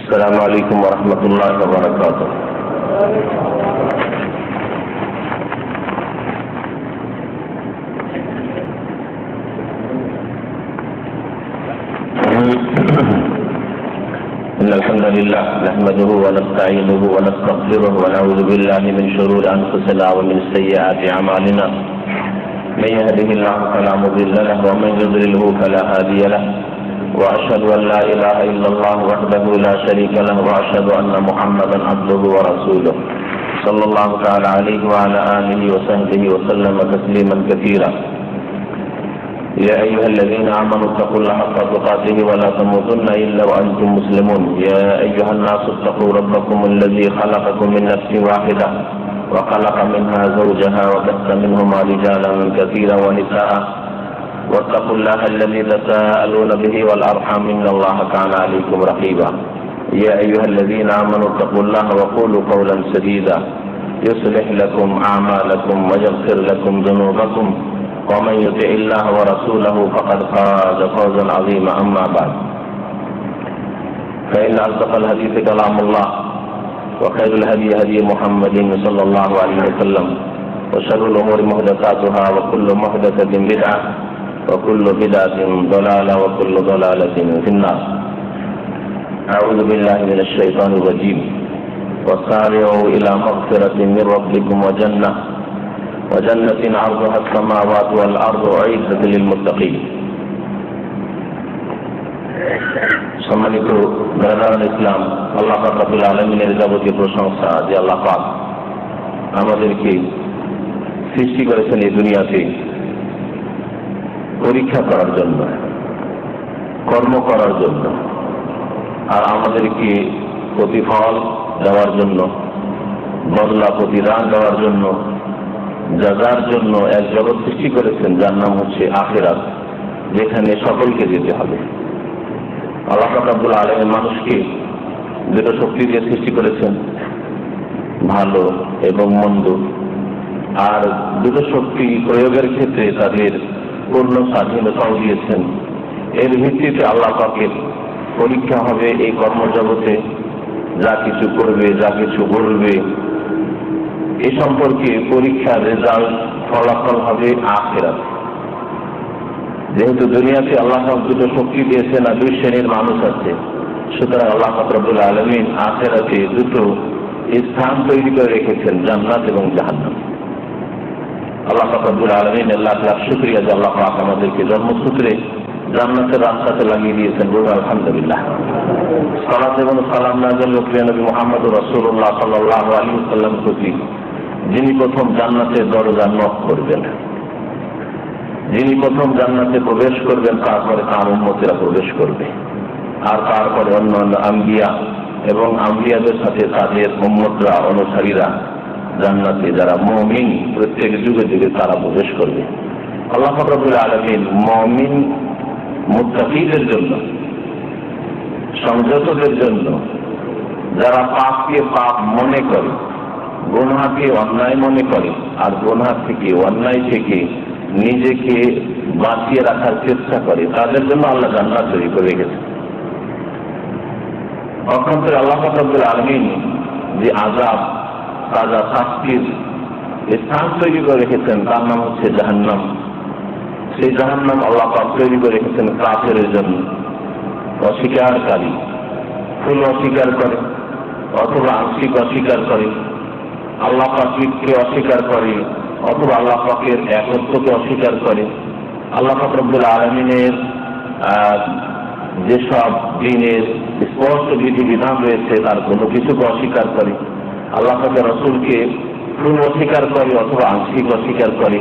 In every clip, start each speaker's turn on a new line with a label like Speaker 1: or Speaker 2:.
Speaker 1: السلام عليكم ورحمة الله وبركاته. إن الحمد لله نحمده ونستعينه ونستغفره ونعوذ بالله من شرور أنفسنا ومن سيئات أعمالنا. من يهده الله فلا مضل له ومن يضلله فلا هادي له. وأشهد أن لا إله إلا الله وحده لا شريك له وأشهد أن محمدا عبده ورسوله صلى الله تعالى عليه وعلى آله وصحبه وسلم تسليما كثيرا. يا أيها الذين آمنوا اتقوا الله حق تقاته ولا تموتن إلا وأنتم مسلمون. يا أيها الناس اتقوا ربكم الذي خلقكم من نفس واحدة وخلق منها زوجها وبث منهما رجالا كثيرا ونساء واتقوا الله الذي تساءلون به والأرحام إن الله كان عليكم رقيبا. يا أيها الذين آمنوا اتقوا الله وقولوا قولا سديدا يصلح لكم أعمالكم ويغفر لكم ذنوبكم ومن يطع الله ورسوله فقد فاز فوزا عظيما. أما بعد فإن أصدق الحديث كلام الله وخير الهدي هدي محمد صلى الله عليه وسلم وشر الأمور محدثاتها وكل محدثة بدعة وكل بدعة ضلالة وكل ضلالة في النار. أعوذ بالله من الشيطان الرجيم. وسارعوا إلى مغفرة من ربكم وجنة عرضها السماوات والأرض أعدت للمتقين. সম্মানিত ব্রাদারান ইসলাম, আল্লাহ পাক রব্বুল আলামিনের যাবতীয় প্রশংসা যে আল্লাহ পাক আমাদেরকে সৃষ্টি করেছেন এই দুনিয়াতে পরীক্ষা করার জন্য, কর্ম করার জন্য, আর আমাদেরকে প্রতিফল দেওয়ার জন্য, বদলা প্রতিদান দেওয়ার জন্য, যার জন্য এক জগৎ সৃষ্টি করেছেন যার নাম হচ্ছে আখিরাত, যেখানে সকলকে যেতে হবে। আল্লাহ পাক রব্বুল আলামিন মানুষকে দুটো শক্তি দিয়ে সৃষ্টি করেছেন, ভালো এবং মন্দ, আর দুটো শক্তি প্রয়োগের ক্ষেত্রে তাদের পূর্ণ স্বাধীনতাও দিয়েছেন। এর ভিত্তিতে আল্লাহ পাকের পরীক্ষা হবে এই কর্মজগতে, যা কিছু করবে, যা কিছু বলবে, এ সম্পর্কে পরীক্ষার রেজাল্ট ফলাফল হবে আখিরাত। যেহেতু দুনিয়াতে আল্লাহ পাক দুটো শক্তি দিয়েছেন আর দুই শ্রেণীর মানুষ আছে, সুতরাং আল্লাহ পাক রব্বুল আলামিন আখিরাতে দুটো স্থান তৈরি করে রেখেছেন, জান্নাত এবং জাহান্নাম। আল্লাহ পাক রব্বুল আলামিনের লাখ লাখ শুকরিয়া যে আল্লাহ পাক আমাদেরকে জন্মসূত্রে জান্নাতের রাস্তাতে লাগিয়ে দিয়েছেন। বলুন আলহামদুলিল্লাহ। সালাত এবং সালাম নাযিল প্রিয় নবী মুহাম্মদ রাসূলুল্লাহ সাল্লাল্লাহু আলাইহি ওয়াসাল্লাম প্রতি, যিনি প্রথম জান্নাতের দরজা নক করবেন, যিনি প্রথম জান্নাতে প্রবেশ করবেন, তারপরে তার উম্মতেরা প্রবেশ করবে, আর তারপরে অন্যান্য আম্বিয়া এবং আম্বিয়াদের সাথে তাদের উম্মতরা, অনুসারীরা জান্নাতে, যারা মুমিন প্রত্যেক যুগে যুগে তারা প্রবেশ করবে। আল্লাহ পাক রব্বুল আলামিন মুমিন মুত্তাকিদের জন্য, সংযতদের জন্য, যারা পাপকে পাপ মনে করে, গুনাহকে অন্যায় মনে করে, আর গুনাহ থেকে, অন্যায় থেকে নিজেকে বাঁচিয়ে রাখার চেষ্টা করে, তাদের জন্য আল্লাহ জান্নাত তৈরি করে রেখেছে। অক্ষান্তরে আল্লাহ পাক রব্বুল আলামিন যে আযাব, সাজা, শাস্তির স্থান তৈরি করে রেখেছেন, তার নাম হচ্ছে জাহান্নাম। সেই জাহান্নাম আল্লাহ পাক তৈরি করে রেখেছেন কাফেরের জন্য। অস্বীকারী, ফুল অস্বীকার করে অথবা আংশিক অস্বীকার করে, আল্লাহ পাককে অস্বীকার করে অথবা আল্লাহ পাকের একত্বকে অস্বীকার করে, আল্লাহ পাক রব্বুল আলামিনের যেসব দিনের স্পষ্ট বিধিবিধান রয়েছে তার কোনো কিছুকে অস্বীকার করে, আল্লাহ পাকের রাসূলকে ফুল অস্বীকার করে অথবা আংশিক অস্বীকার করে,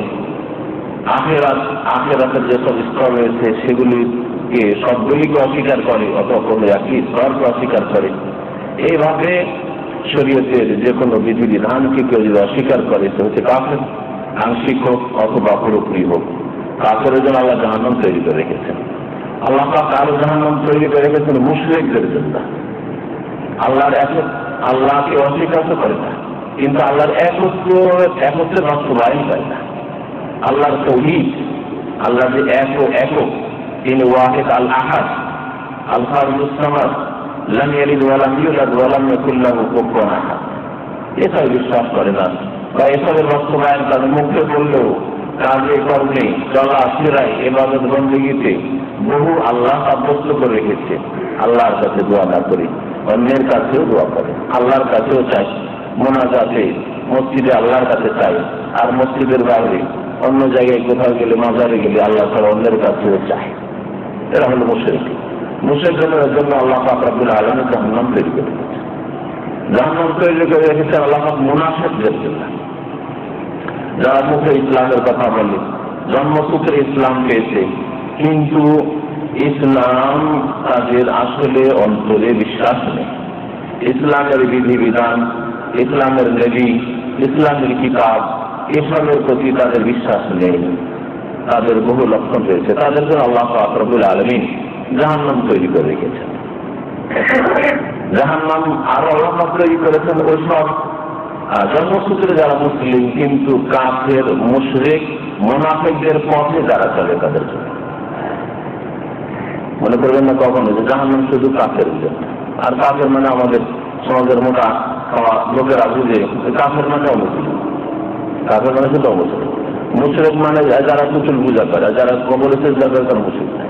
Speaker 1: আখিরাতের যেসব স্তর রয়েছে সেগুলিকে সবগুলিকে অস্বীকার করে অথবা কোনো একই স্তরকে অস্বীকার করে। এইভাবে শরীয়তের যে কোনো বিধিবিধানকে কেউ যদি অস্বীকার করে সে হচ্ছে কাফের, আংশিক হোক অথবা পুরোপুরি হোক। কাফেরের জন্য আল্লাহ জাহান্নাম তৈরি করে রেখেছেন। আল্লাহ পাক আরো জাহান্নাম তৈরি করে রেখেছেন মুশরিকদের জন্য। আল্লাহকে অস্বীকার তো করে না, কিন্তু আল্লাহর একত্রের বাস্তবায়ন করে না। আল্লাহর তাওহীদ, আল্লাহ যে একক, তিনি ওয়াহিদ আল আহাদ, আল ফারদুস সামাদ, লাম ইয়ালিদ ওয়া লাম ইউলাদ ওয়া লাম ইয়াকুল লাহু কুফুয়ান আহাদ, এসব বিশ্বাস করে না। বা এসবের বাস্তবায়ন তাদের মুখে বললেও কাজে কর্মে চলা ফেরায় ইবাদত বন্দেগীতে বহু আল্লাহ সাব্যস্ত করে রেখেছে। আল্লাহর কাছে দোয়া না করি, অন্যের কাছেও দোয়া করে, আল্লাহর কাছেও চাই। মোনাজাতে মসজিদে আল্লাহর কাছে চাই, আর মসজিদের বাইরে অন্য জায়গায় কোথাও গেলে মাজারে গেলে আল্লাহ তাআলা অন্যের কাছেও চায়। এরা হলো মুশরিক। মুশরিকদের জন্য আল্লাহ পাক রব্বুল আলামিন জাহান্নাম তৈরি করে রেখেছেন। জাহান্নাম তৈরি করে রেখেছেন আল্লাহ পাক মুনাফিকদের জন্য, যারা মুখে ইসলামের কথা বলে, জন্মসূত্রে ইসলাম পেয়েছে, কিন্তু ইসলাম তাদের আসলে অন্তরে বিশ্বাস নেই। ইসলামের বিধিবিধান, ইসলামের নবী, ইসলামের কিতাব, এসবের প্রতি তাদের বিশ্বাস নেই। তাদের বহু লক্ষণ রয়েছে। তাদের জন্য আল্লাহ পাক রব্বুল আলামিন জাহান্নাম তৈরি করে রেখেছেন। জাহান্নাম আরো আল্লাহ পাক তৈরি করেছেন ওইসব জন্মসূত্রে যারা মুসলিম কিন্তু কাফের, মুশরিক, মুনাফিকদের পথে যারা চলে তাদের জন্য। মনে করবেন না কখনো যে জাহান্নাম শুধু কাফের জন্য। আর কাফের মানে আমাদের সমাজের মোটা খাওয়া লোকেরা বুঝে কাফের মানে অমুসলিম, কাফের মানে শুধু অমুসলিম। মুশরিক মানে যারা কুচুল পূজা করে, যারা কবরে সেজদা করে তারা মুশরিক নাই।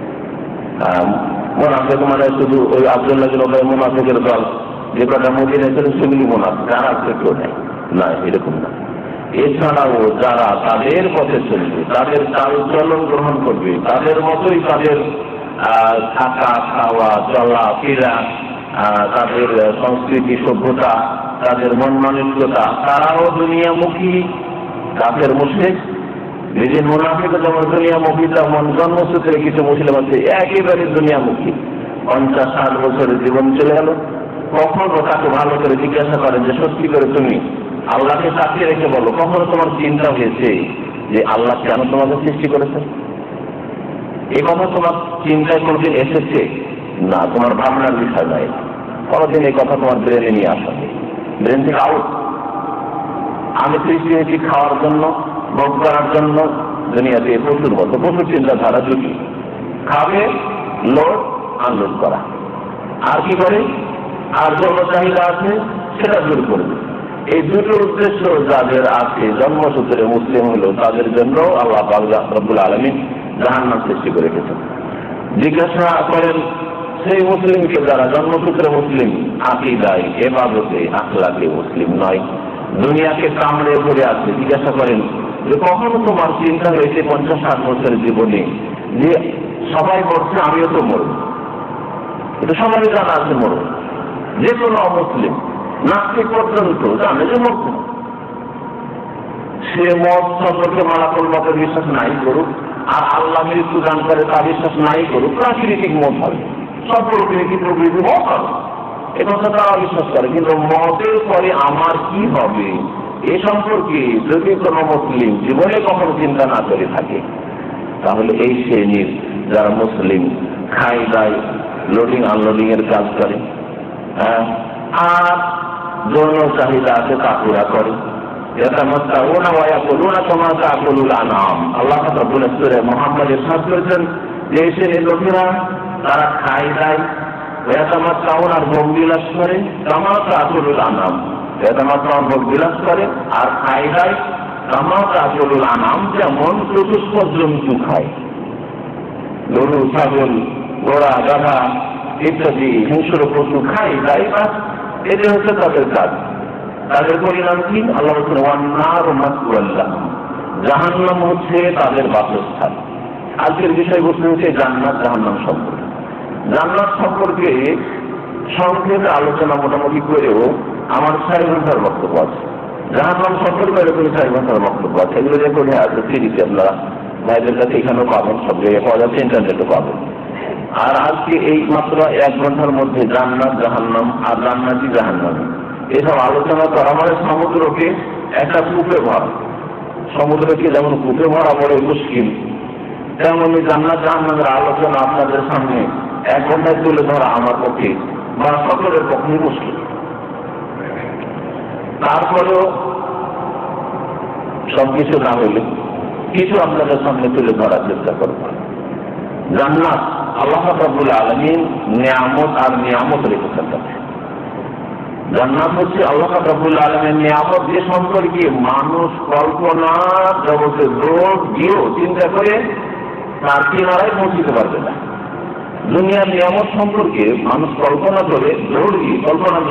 Speaker 1: মুনাফিক মানে শুধু ওই আব্দুল্লাহ বিন উবাই মুনাফিকের দল, যে কটা মদিনায় ছিল সেগুলি মুনাফিক, আর কেউ নেই, না এরকম না। এছাড়াও যারা তাদের পথে চলবে, তাদের চালচলন গ্রহণ করবে, তাদের মতোই তাদের থাকা খাওয়া চলা ফেরা, তাদের সংস্কৃতি সভ্যতা, তাদের মন মানসিকতা, তারাও দুনিয়ামুখী। কাফের মুশরিক নিজের মুনাফিক যেমন দুনিয়ামুখী, তেমন জন্মসূত্রে কিছু মুসলিম আছে একেবারে দুনিয়ামুখী। 50-60 বছরের জীবন চলে গেল, কখনো তাকে ভালো করে জিজ্ঞাসা করেন যে সত্যি করে তুমি আল্লাহকে সাথে রেখে বলো, কখনো তোমার চিন্তা হয়েছে যে আল্লাহ কেন তোমাকে সৃষ্টি করেছে? এই কথা তোমার চিন্তায় কোনদিন এসেছে? না, তোমার ভাবনার বিষয় নয়। কোনদিন এই কথা তোমার ব্রেনে নিয়ে আসা নেই, ব্রেন থেকে আউট। আমি সৃষ্টি হয়েছি খাওয়ার জন্য, ভোগ করার জন্য। দুনিয়াতে প্রচুর মতো প্রচুর চিন্তাধারা জুটি, খাবে, লোড আনলোড করা, আর কি করে, আর জন্য চাহিদা আছে সেটা দূর করবে। এই দুটো উদ্দেশ্য যাদের আছে জন্মসূত্রে মুসলিম হলো, তাদের জন্য আল্লাহ পাক রব্বুল আলামিন জাহান্নাম সৃষ্টি করে রেখেছেন। জিজ্ঞাসা করেন সেই মুসলিমকে যারা জন্মসূত্রে মুসলিম, আকীদায়, ইবাদতে, আখলাকে মুসলিম নয়, দুনিয়াকে কামড়ে ধরে আছে, জিজ্ঞাসা করেন যে কখনো তোমার চিন্তা হয়েছে 50-60 বছরের জীবনে যে সবাই মরছে, আমিও তো মরব? এটা সবাই জানা আছে মরব। যে কোনো অমুসলিম নাস্তিক পর্যন্ত জানে যে মরছে। সে মত সম্পর্কে মালাকুল মতের বিশ্বাস নাই করুক, আর আল্লাহ মৃত্যু দান করে তা বিশ্বাস নাই করুক, প্রাকৃতিক মত হবে, সব প্রকৃতি মত হবে, এ কথা তারা বিশ্বাস করে। কিন্তু মতের পরে আমার কি হবে এ সম্পর্কে যদি কোনো মুসলিম জীবনে কখনো চিন্তা না করে থাকে, তাহলে এই শ্রেণীর যারা মুসলিম খাই দায়, লোডিং আনলোডিং এর কাজ করে, আর যৌন চাহিদা আছে তা পুরা করে। আল্লাহ মোহাম্মদ ইরশাদ করেছেন যে শ্রেণীর লোকেরা তারা খাই দায়, আর ভোগ বিলাস করে, কামাতাকুলুল আনাম, ভোগ বিলাস করে আর খাই দায় কামাতাকুলুল আনাম, যেমন চতুষ্পদ জন্তু খায়, গরু, ছাগল, ঘোড়া, গাধা ইত্যাদি হিংস্র পশু খাই দায়। বা এটি হচ্ছে তাদের কাজ। তাদের পরিণাম কি? আল্লাহ বলছেন জাহান্নাম হচ্ছে তাদের বাসস্থান। আজকের বিষয়বস্তু হচ্ছে জান্নাত জাহান্নাম সম্পর্কে। জান্নাত সম্পর্কে সংক্ষেপে আলোচনা মোটামুটি করেও আমার 6 ঘন্টার বক্তব্য আছে। জাহান্নাম সম্পর্কে এরকম 6 ঘন্টার বক্তব্য আছে। এগুলো রেকর্ডে আছে, সিরিজে আপনারা ভাইদের কাছে এখানেও পাবেন, সব জায়গায় পাওয়া যাচ্ছে, ইন্টারনেটে পাবেন। আর আজকে এই মাত্র 1 ঘন্টার মধ্যে জান্নাত জাহান্নাম আর জান্নাতি জাহান্নাম এসব আলোচনা করা মানে সমুদ্রকে একটা কূপে ভরা। সমুদ্রকে যেমন কূপে ভরা বড় মুশকিল, তেমনি জান্নাত জাহান্নামের আলোচনা আপনাদের সামনে 1 ঘন্টায় তুলে ধরা আমার পক্ষে বা সকলের পক্ষে মুশকিল। তারপরেও সবকিছু না হলে কিছু আপনাদের সামনে তুলে ধরার চেষ্টা করব। জান্নাত আল্লাহ রাব্বুল আলামিন নিয়ামত আর নিয়ামত রেখেছেন। জান্নাত হচ্ছে আল্লাহ রাব্বুল আলামিনের নিয়ামত, যে সম্পর্কে মানুষ কল্পনা জগতে দৌড় দিয়েও চিন্তা করে তার কিনারায় পৌঁছতে পারবে না। দুনিয়ার নিয়ামত সম্পর্কে মানুষ কল্পনা করে দৌড় দিয়ে কল্পনার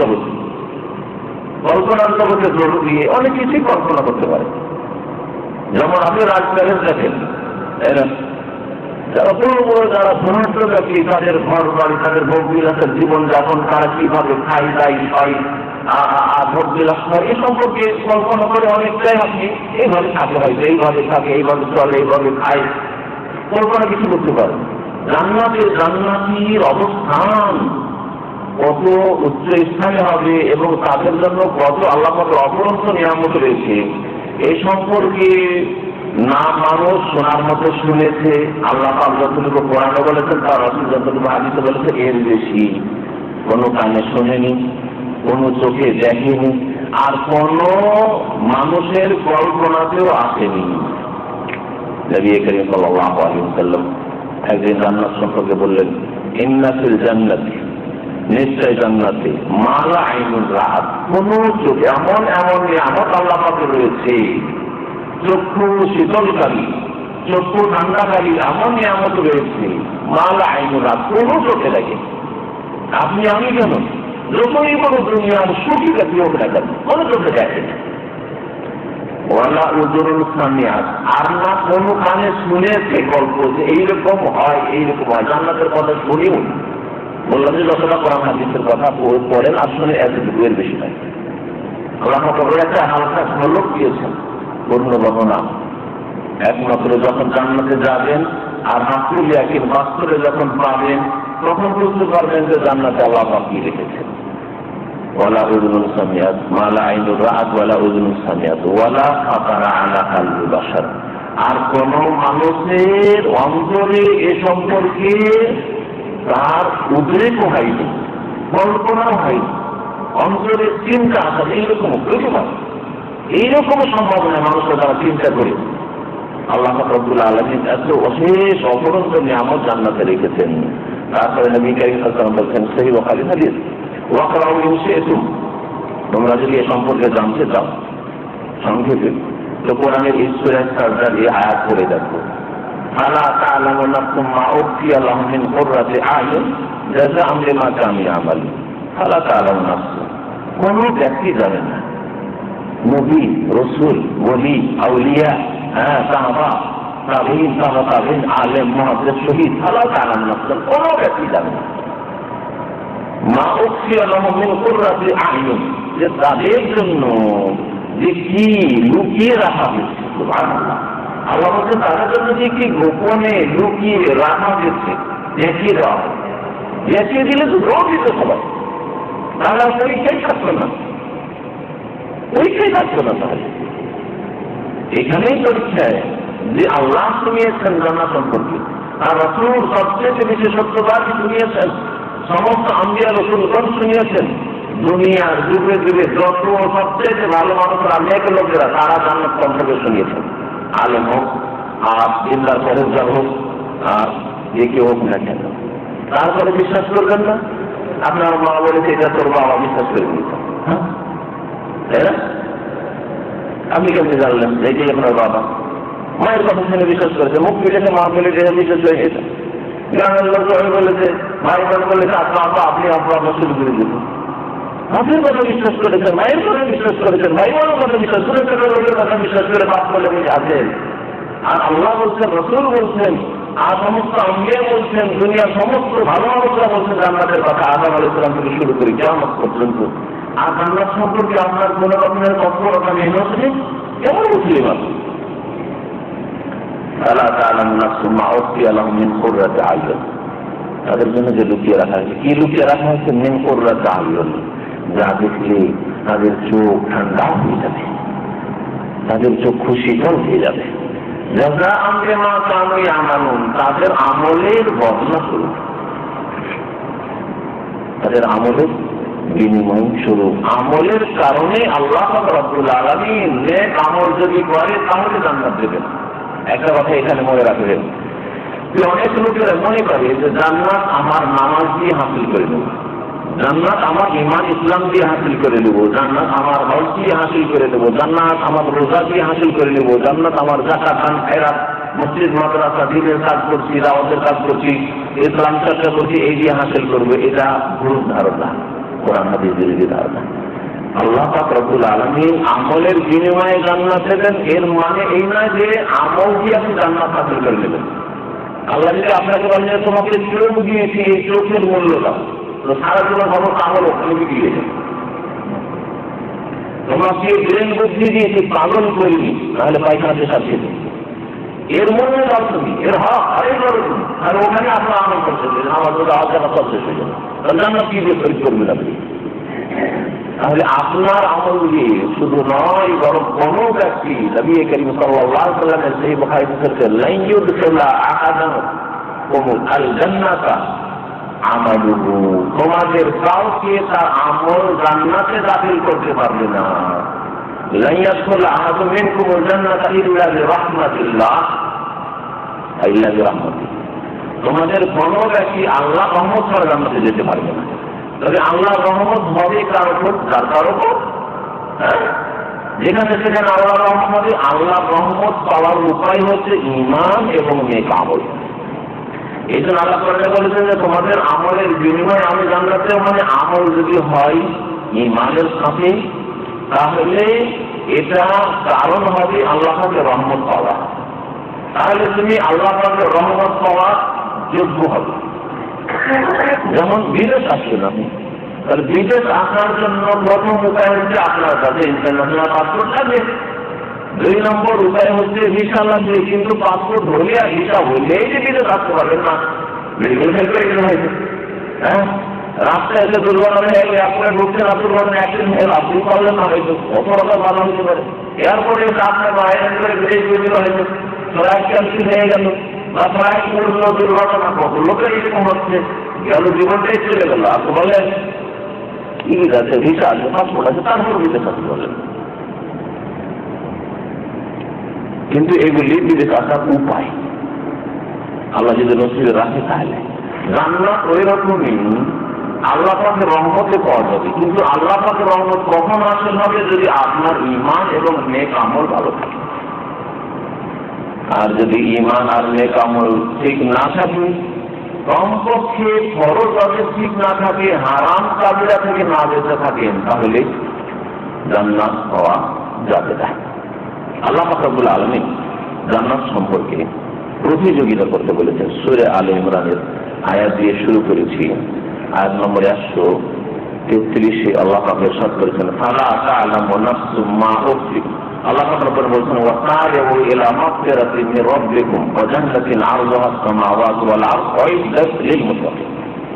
Speaker 1: জগতে দৌড় দিয়ে অনেক কিছুই কল্পনা করতে পারে। যেমন আপনি রাজপ্যালেস দেখেন, যারা বড় বড় যারা ধনাঢ্য ব্যক্তি, তাদের ঘর বাড়ি, তাদের ভোগ বিলাসের জীবনযাপন, তারা কিভাবে খাই দাই পাই ভোগ বিলাস হয়, এ সম্পর্কে কল্পনা করে অনেকটাই আপনি এইভাবে থাকে, হয়তো এইভাবে থাকে, এইভাবে চলে, এইভাবে খায়, কল্পনা কিছু করতে পারেন। জান্নাতীর অবস্থান কত উচ্চ স্থানে হবে এবং তাদের জন্য কত আল্লাহ কত অপরন্ত নিয়ামত রয়েছে, এই সম্পর্কে না মানুষ শোনার মতো শুনেছে, আল্লাহ পাক যতটুকু কোরআনে বলেছেন, তার রাসূল যতটুকু হাদিসে বলেছে, এর বেশি কোনো কানে শোনেনি, কোনো চোখে দেখেনি, আর কোন মানুষের কল্পনাতেও আসেনি। নবী করিম সাল্লাল্লাহু আলাইহি ওয়াসাল্লাম একদিন জান্নাত সম্পর্কে বললেন, ইন্না ফিল জান্নাতি, নিশ্চয় জান্নাতে মা লা আইনুন রাআত, কোন চোখে এমন নিয়ামত আল্লাহ পাকের রয়েছে, চক্ষু শীতলকারী, চক্ষু ঠান্ডাকারী এমন নিয়ামত রয়েছে, মা লা আইনুন রাআত, কোন চোখে দেখে। আপনি আমি কেন যতই বড় দুনিয়ার সুখী ব্যক্তি হোক না কেন, কোন চোখে দেখেন। ওয়ালা উযুরুল সামিআত, আর না কোন কানে শুনেছে গল্প যে এইরকম হয়, এইরকম হয়, জান্নাতের কথা শুনিও। বললাম যে যতটা কোরআন হাদিসের কথা পড়েন আর শুনে এতটুকু, এর বেশি নাই। আল্লাহ পাক একটা হালকা ঝলক দিয়েছেন পূর্ণ বর্ণনা। একমাত্র যখন জান্নাতে যাবেন আর হাসুল ইয়াকিন বাস্তবে যখন পাবেন, তখন বুঝতে পারবেন যে জান্নাতে আল্লাহ পাক কি রেখেছেন। ওয়ালা উযুনুন সামিআত মা লা আইনুন রাআত ওয়ালা উযুনুন সামিআত ওয়ালা খাতারা আলা কালবি বাশার, আর কোন মানুষের অন্তরে এ সম্পর্কে তার উদ্রেকও হয়নি, কল্পনাও হয়নি, অন্তরে চিন্তা আসা এইরকম এইরকম সম্ভাবনা মানুষের দ্বারা চিন্তা করে আল্লাহ রাব্বুল আলামিন এত অশেষ অপরন্ত নিয়ামত জান্নাতে রেখেছেন। তারপরে নবী কারীম সাল্লাল্লাহু আলাইহি ওয়াসাল্লাম বলেছেন, সহিহ বুখারী হাদিস, ওয়াকরাউ ইন শি'তুম, তোমরা যদি এ সম্পর্কে জানতে চাও সংক্ষেপে, তো কোরআনের সূরা সাজদার এই আয়াত পড়ে দেখো, ফালা তা'লামু নাফসুম মা উখফিয়া লাহুম মিন কুররাতি আ'য়ুন জাযাআন বিমা কানু ইয়ামালুন। ফালা তা'লামু নাফসুম, কোন ব্যক্তি জানে না, নবী, রাসূল, ওলি, আউলিয়া, সাহাবা, তাবিঈন, তাবিঈন, আলেম, মুহাদ্দিস, শহীদ, ফালা তা'লামু নাফসুম, কোন ব্যক্তি জানে না মা উখফিয়া লাহুম মিন কুররাতি আ'য়ুন, যে তাদের জন্য যে কি লুকিয়ে রাখা হয়েছে। সুবহানাল্লাহ, আল্লাহ বলছেন তাদের জন্য যে কি গোপনে লুকিয়ে রাখা হয়েছে, দেখিয়ে দেওয়া হবে। দেখিয়ে দিলে তো রোগ দিতে সবাই, তারা পরীক্ষায় থাকবে না, তাহলে এখানেই পরীক্ষায় যে আল্লাহ শুনিয়েছেন জান্নাত সম্পর্কে, আর রাসূল সবচেয়ে বিশেষত্ববাদী শুনিয়েছেন, সমস্ত আম্বিয়া রাসূলগণ শুনিয়েছেন। দুনিয়ার যুগে যুগে যত সবচেয়ে ভালো মানুষরা, নেক লোকেরা, তারা জান্নাত সম্পর্কে শুনিয়েছেন। আলেম হোক আর জিল্লার পরের হোক আর যে কেউ হোক না কেন, তারপরে বিশ্বাস করবেন না। আপনার মা বলেছে এটা তোর বাবা, বিশ্বাস করে দিয়েছেন, তাই না? আপনি কেমনি জানলেন এইটাই আপনার বাবা? মায়ের কথা শুনে বিশ্বাস করেছে, মুখ ফিরেছে, মা বলে বিশ্বাস হয়ে গেছে। গ্রামের লোক বলেছে, ভাই বোন বলেছে, আপনি আপনার শুরু করে দিতেন। আপনার কথা বিশ্বাস করেছেন, মায়ের কথা বিশ্বাস করেছেন, ভাই বোনের কথা বিশ্বাস করেছেন, লোকের কথা বিশ্বাস করে বাদ বলে আছেন। আর আল্লাহ বলছেন, রাসূল বলছেন, আর সমস্ত আম্বিয়া বলছেন, দুনিয়ার সমস্ত ভালো মানুষরা বলছেন জান্নাতের কথা, আদম আলাইহিস সালাম থেকে শুরু করে কিয়ামত পর্যন্ত। আর জান্নাত সম্পর্কে আপনার কোন রকমের তৎপরতা নেই, কেমন মুসলিম আছে? ফালা তা'লামু নাফসুম মা উখফিয়া লাহুম মিন কুররাতি আ'য়ুন, তাদের জন্য যে লুকিয়ে রাখা হয়েছে, কি লুকিয়ে রাখা হয়েছে? মিন কুররাতি আ'য়ুন, যা দেখলে তাদের চোখ ঠান্ডা হয়ে যাবে, তাদের চক্ষু শীতল হয়ে যাবে। জাযাআন বিমা কানু ইয়ামালুন, তাদের আমলের বদলা স্বরূপ, তাদের আমলের বিনিময় স্বরূপ। আমলের কারণে আল্লাহ রাব্বুল আলামিন নেক আমল যদি করে তাহলে জান্নাত দেবেন। একটা কথা এখানে মনে রাখবেন, অনেক লোকেরা মনে করে যে জান্নাত আমার নামাজ দিয়ে হাসিল করে নেব, জান্নাত আমার ঈমান ইসলাম দিয়ে হাসিল করে নেব, জান্নাত আমার হজ দিয়ে হাসিল করে নেব, জান্নাত আমার রোজা দিয়ে হাসিল করে নেব, জান্নাত আমার যাকাত দান খেরাত মসজিদ মাদ্রাসা দ্বীনের কাজ করছি, দাওয়াতের কাজ করছি, ইসলাম চর্চা করছি, এই দিয়ে হাসিল করবে। এটা ভুল ধারণা, কোরআন হাদিস বিরোধী ধারণা। আল্লাহ পাক রব্বুল আলামিন আমলের বিনিময়ে জান্নাত দেবেন, এর মানে এই নয় যে আমল দিয়ে আপনি জান্নাত হাসিল করে নেবেন। আল্লাহ যদি আপনাকে বলেন যে তোমাকে চোখ দিয়েছি, এই চোখের মূল্য দাও, তো সারা জীবন সমস্ত আমল ওখানে বিক্রিয়ে যাবে। তোমাকে ব্রেন বুদ্ধি দিয়েছি, পাগল করিনি, তাহলে পায়খানা পেশাব খেতে, এর মূল্য দাও তুমি, এর হক আরে করো তুমি, আর ওখানে আপনার আমল করতে আমার যদি আলোচনা সব শেষ হয়ে যাবে, জান্নাত কি দিয়ে খরিদ করবেন আপনি? তাহলে আপনার আমল দিয়ে শুধু নয়, বরং কোন ব্যক্তি নবী করিম সাল্লাল্লাহু আলাইহি ওয়াসাল্লামের সহিহ বুখারী থেকে লান ইউদখিলা আহাদাকুম আল জান্নাতা আমালুহু, তোমাদের কাউকে তার আমল জান্নাতে দাখিল করতে পারবে না। লান ইয়াদখুল আহাদুম মিনকুম আল জান্নাতা ইল্লা বিরাহমাতিল্লাহ, ইল্লা বিরাহমাতিহি, তোমাদের কোন ব্যক্তি আল্লাহ রহমত ছাড়া জান্নাতে যেতে পারবে না। তবে আল্লাহ রহমত হবে কার উপর? কার উপর? যেখানে সেখানে আল্লাহ রহমত হবে। আল্লাহ রহমত পাওয়ার উপায় হচ্ছে ঈমান এবং নেক আমল। এই জন্য আল্লাহ কোরআনে বলেছেন যে তোমাদের আমলের বিনিময়ে আমি জান্নাতে, মানে আমল যদি হয় ঈমানের সাথে, তাহলে এটা কারণ হবে আল্লাহ পাকের রহমত পাওয়া, তাহলে তুমি আল্লাহ পাকের রহমত পাওয়ার যোগ্য হবে। যেমন বিদেশ আসছেন আপনি, তাহলে বিদেশ আসার জন্য প্রথম উপায় হচ্ছে আপনার কাছে ইন্টারন্যাশনাল পাসপোর্ট লাগবে। 2 নম্বর উপায় হচ্ছে ভিসা লাগবে, কিন্তু পাসপোর্ট হলে আর ভিসা হলেই যে বিদেশ আসতে পারবেন না, মেডিকেল হেল্প এগুলো হয়েছে। হ্যাঁ, রাস্তায় এসে দুর্ঘটনা হয়ে গেলে আপনার ঢুকছেন, আপনার দুর্ঘটনা অ্যাক্সিডেন্ট হয়ে আপনি পারলেন না, হয়তো কত রকম ভালো হতে পারে। এয়ারপোর্টে আপনার বাইরে বিদেশ বিভিন্ন হয়েছে, ফ্লাইট ক্যান্সেল হয়ে গেল, বা ফ্লাইট পড়লো, দুর্ঘটনা, কত লোকের এরকম হচ্ছে, গেল জীবনটাই চলে গেল। আপনি বলেন টিকিট আছে, ভিসা আছে, পাসপোর্ট আছে, তারপর বিদেশ আসতে বলেন। কিন্তু এগুলি বিদেশ আসার উপায় আল্লাহ যদি নসিবে রাখে, তাহলে জান্নাত ওই রকমই আল্লাহ পাকের রহমতে পাওয়া যাবে। কিন্তু আল্লাহ পাকের রহমত কখন হাসিল হবে? যদি আপনার ঈমান এবং নেক আমল ভালো থাকে। আর যদি ঈমান আর নেক আমল ঠিক না থাকে, কমপক্ষে ফরজ কাজে ঠিক না থাকে, হারাম কাজেরা থেকে না বেঁচে থাকেন, তাহলে জান্নাত পাওয়া যাবে না। আল্লাহ পাক রব্বুল আলামিন জান্নাত সম্পর্কে প্রতিযোগিতা করতে বলেছেন। সূরা আলে ইমরানের আয়াত দিয়ে শুরু করেছি, আয়াত নম্বর 133-এ আল্লাহ পাক ইরশাদ করেছেন, ফালা তা'লামু নাফসুম মা উখফিয়া, আল্লাহ পাক রব্বুল বলেছেন, ওয়া তা'রিউ ইলা মাগফিরাতিন মির রাব্বিকুম ওয়া জান্নাতিন আরযুহা আস-সামাওয়াতু ওয়াল আরদ উইদ্দাত লিল মুত্তাকিন।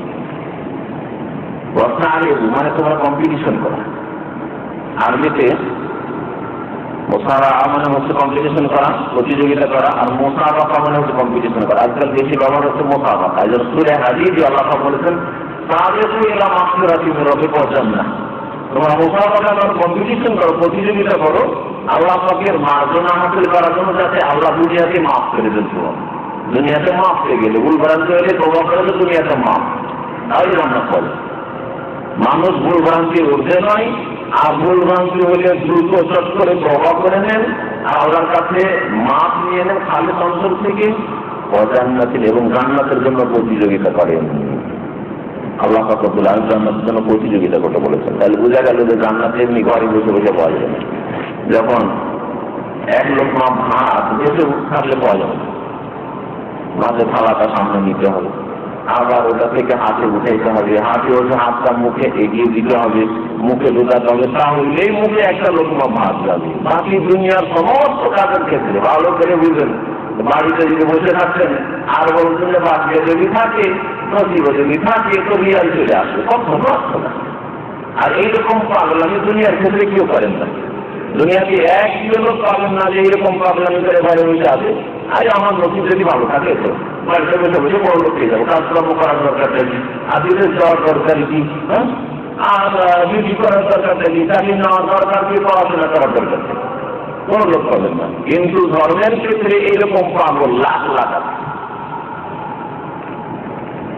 Speaker 1: ওয়া তা'রিউ মানে তোমরা কম্পিটিশন করা, আরবিতে মুসারা মানে হচ্ছে কম্পিটিশন করা, প্রতিযোগিতা করা, আর মুসাবাকা মানে হচ্ছে কম্পিটিশন করা। আজকাল বেশি ব্যবহার হচ্ছে মুসাবাকা। এই জন্য সূরা হাদীদে আল্লাহ পাক বলেছেন, তা'রিউ ইলা মাগফিরাতিন মির রাব্বিকুম ওয়া জান্নাহ, তোমরা মুসাবাকা করো, কম্পিটিশন করো, প্রতিযোগিতা করো আল্লাহ পাকের মার্জনা হাসিল করার জন্য, যাতে আল্লাহ দুনিয়াকে মাফ করে দেন। দুনিয়াতে মাফ হয়ে গেলে, ভুল ভ্রান্তি হলে তওবা করে দুনিয়াতে মাফ, তাহলে জান্নাত পাবে। মানুষ ভুল ভ্রান্তি ঊর্ধ্বে নয়, আর ভুল ভ্রান্তি হলে দ্রুত চট করে তওবা করে নেন, আর আল্লাহর কাছে মাফ নিয়ে নেন খালি অন্তর থেকে, জান্নাতের এবং জান্নাতের জন্য প্রতিযোগিতা করেন। আল্লাহ পাক রব্বুল আলামিন জান্নাতের জন্য প্রতিযোগিতা করতে বলেছেন। তাহলে বোঝা গেল যে জান্নাতে এমনি ঘরে বসে বসে পাওয়া যাবে না। যখন এক লোকমা ভাত বসে থাকলে পাওয়া যাবে, মাঝে থালাটা সামনে নিতে হবে, আবার ওটা থেকে হাতে উঠাইতে হবে, হাতে ওঠে হাতটা মুখে এগিয়ে দিতে হবে, মুখে ঢোকাতে হবে, তাহলেই মুখে একটা লোকমা ভাত যাবে। বাকি দুনিয়ার সমস্ত কাজের ক্ষেত্রে ভালো করে বুঝেন, বাড়িতে যদি বসে থাকছেন আর বলছেন যে বাকিয়ে যদি থাকে, নসিবে যদি থাকে, তো রিয়াল চলে আসবে, কখনো আসবে না। আর এইরকম পাগলামি দুনিয়ার ক্ষেত্রে কেউ করেন না। দুনিয়াতে একজন লোক পাবেন না যে এইরকম পাগলামি করে বাইরে বসে আছে, আরে আমার নসিব যদি ভালো থাকে তো বাড়িতে বসে বসে বড় লোক পেয়ে যাবো, কাজকর্ম করার দরকার নেই, আর বিদেশ যাওয়ার দরকার কি, আর ডিউটি করার দরকার নেই, চাকরি নেওয়ার দরকার কি, পড়াশোনা করার দরকার নেই, কোনো লোক পাবেন না। কিন্তু ধর্মের ক্ষেত্রে এইরকম পাগল লাখ লাখ আছে।